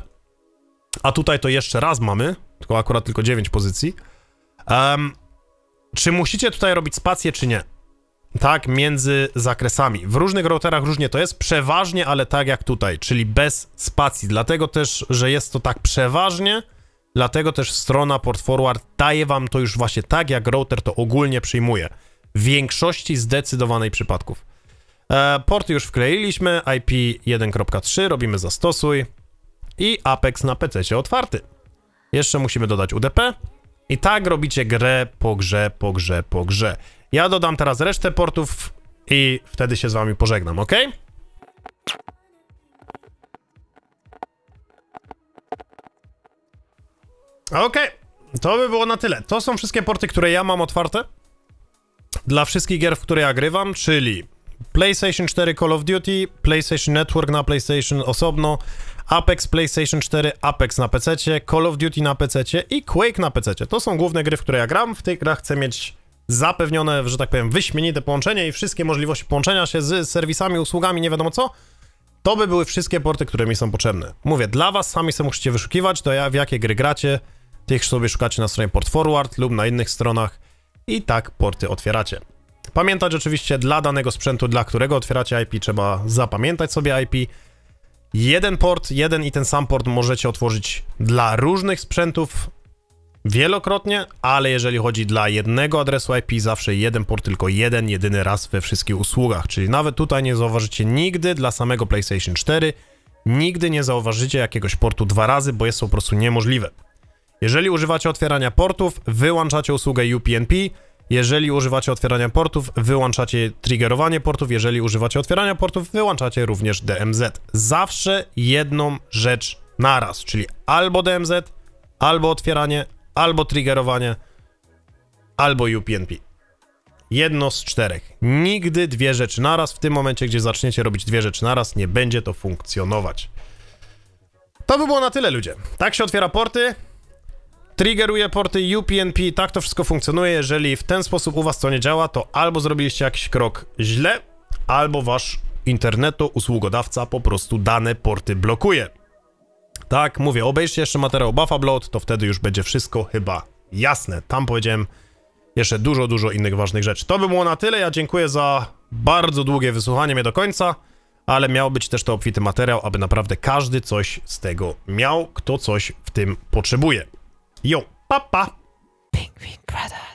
a tutaj to jeszcze raz mamy, tylko akurat tylko dziewięć pozycji. Um, czy musicie tutaj robić spację, czy nie? Tak, między zakresami. W różnych routerach różnie to jest, przeważnie, ale tak jak tutaj, czyli bez spacji. Dlatego też, że jest to tak przeważnie, dlatego też strona Port Forward daje wam to już właśnie tak, jak router to ogólnie przyjmuje. W większości zdecydowanej przypadków. E, porty już wkleiliśmy, I P jeden kropka trzy, robimy zastosuj i Apex na pececie otwarty. Jeszcze musimy dodać U D P i tak robicie grę po grze, po grze, po grze. Ja dodam teraz resztę portów i wtedy się z wami pożegnam, ok? Ok, to by było na tyle. To są wszystkie porty, które ja mam otwarte dla wszystkich gier, w które ja grywam, czyli PlayStation cztery Call of Duty, PlayStation Network na PlayStation osobno, Apex PlayStation cztery, Apex na pececie, Call of Duty na pececie i Quake na pececie. To są główne gry, w które ja gram. W tych grach chcę mieć zapewnione, że tak powiem, wyśmienite połączenie i wszystkie możliwości połączenia się z serwisami, usługami, nie wiadomo co. To by były wszystkie porty, które mi są potrzebne. Mówię, dla was sami sobie musicie wyszukiwać, to ja w jakie gry gracie, tych sobie szukacie na stronie Port Forward lub na innych stronach i tak porty otwieracie. Pamiętać oczywiście dla danego sprzętu, dla którego otwieracie I P, trzeba zapamiętać sobie I P. Jeden port, jeden i ten sam port możecie otworzyć dla różnych sprzętów wielokrotnie, ale jeżeli chodzi dla jednego adresu I P, zawsze jeden port, tylko jeden, jedyny raz we wszystkich usługach. Czyli nawet tutaj nie zauważycie nigdy dla samego PlayStation cztery, nigdy nie zauważycie jakiegoś portu dwa razy, bo jest to po prostu niemożliwe. Jeżeli używacie otwierania portów, wyłączacie usługę U P n P. Jeżeli używacie otwierania portów, wyłączacie triggerowanie portów. Jeżeli używacie otwierania portów, wyłączacie również D M Z. Zawsze jedną rzecz naraz, czyli albo D M Z, albo otwieranie, albo triggerowanie, albo U P n P. Jedno z czterech. Nigdy dwie rzeczy naraz. W tym momencie, gdzie zaczniecie robić dwie rzeczy naraz, nie będzie to funkcjonować. To by było na tyle, ludzie. Tak się otwiera porty. Triggeruje porty U P n P, tak to wszystko funkcjonuje. Jeżeli w ten sposób u was to nie działa, to albo zrobiliście jakiś krok źle, albo wasz internetu usługodawca po prostu dane porty blokuje. Tak, mówię, obejrzcie jeszcze materiał Buffabloat, to wtedy już będzie wszystko chyba jasne. Tam powiedziałem jeszcze dużo, dużo innych ważnych rzeczy. To by było na tyle, ja dziękuję za bardzo długie wysłuchanie mnie do końca, ale miał być też to obfity materiał, aby naprawdę każdy coś z tego miał, kto coś w tym potrzebuje. Yo, pa, pa! Penguin Brothers.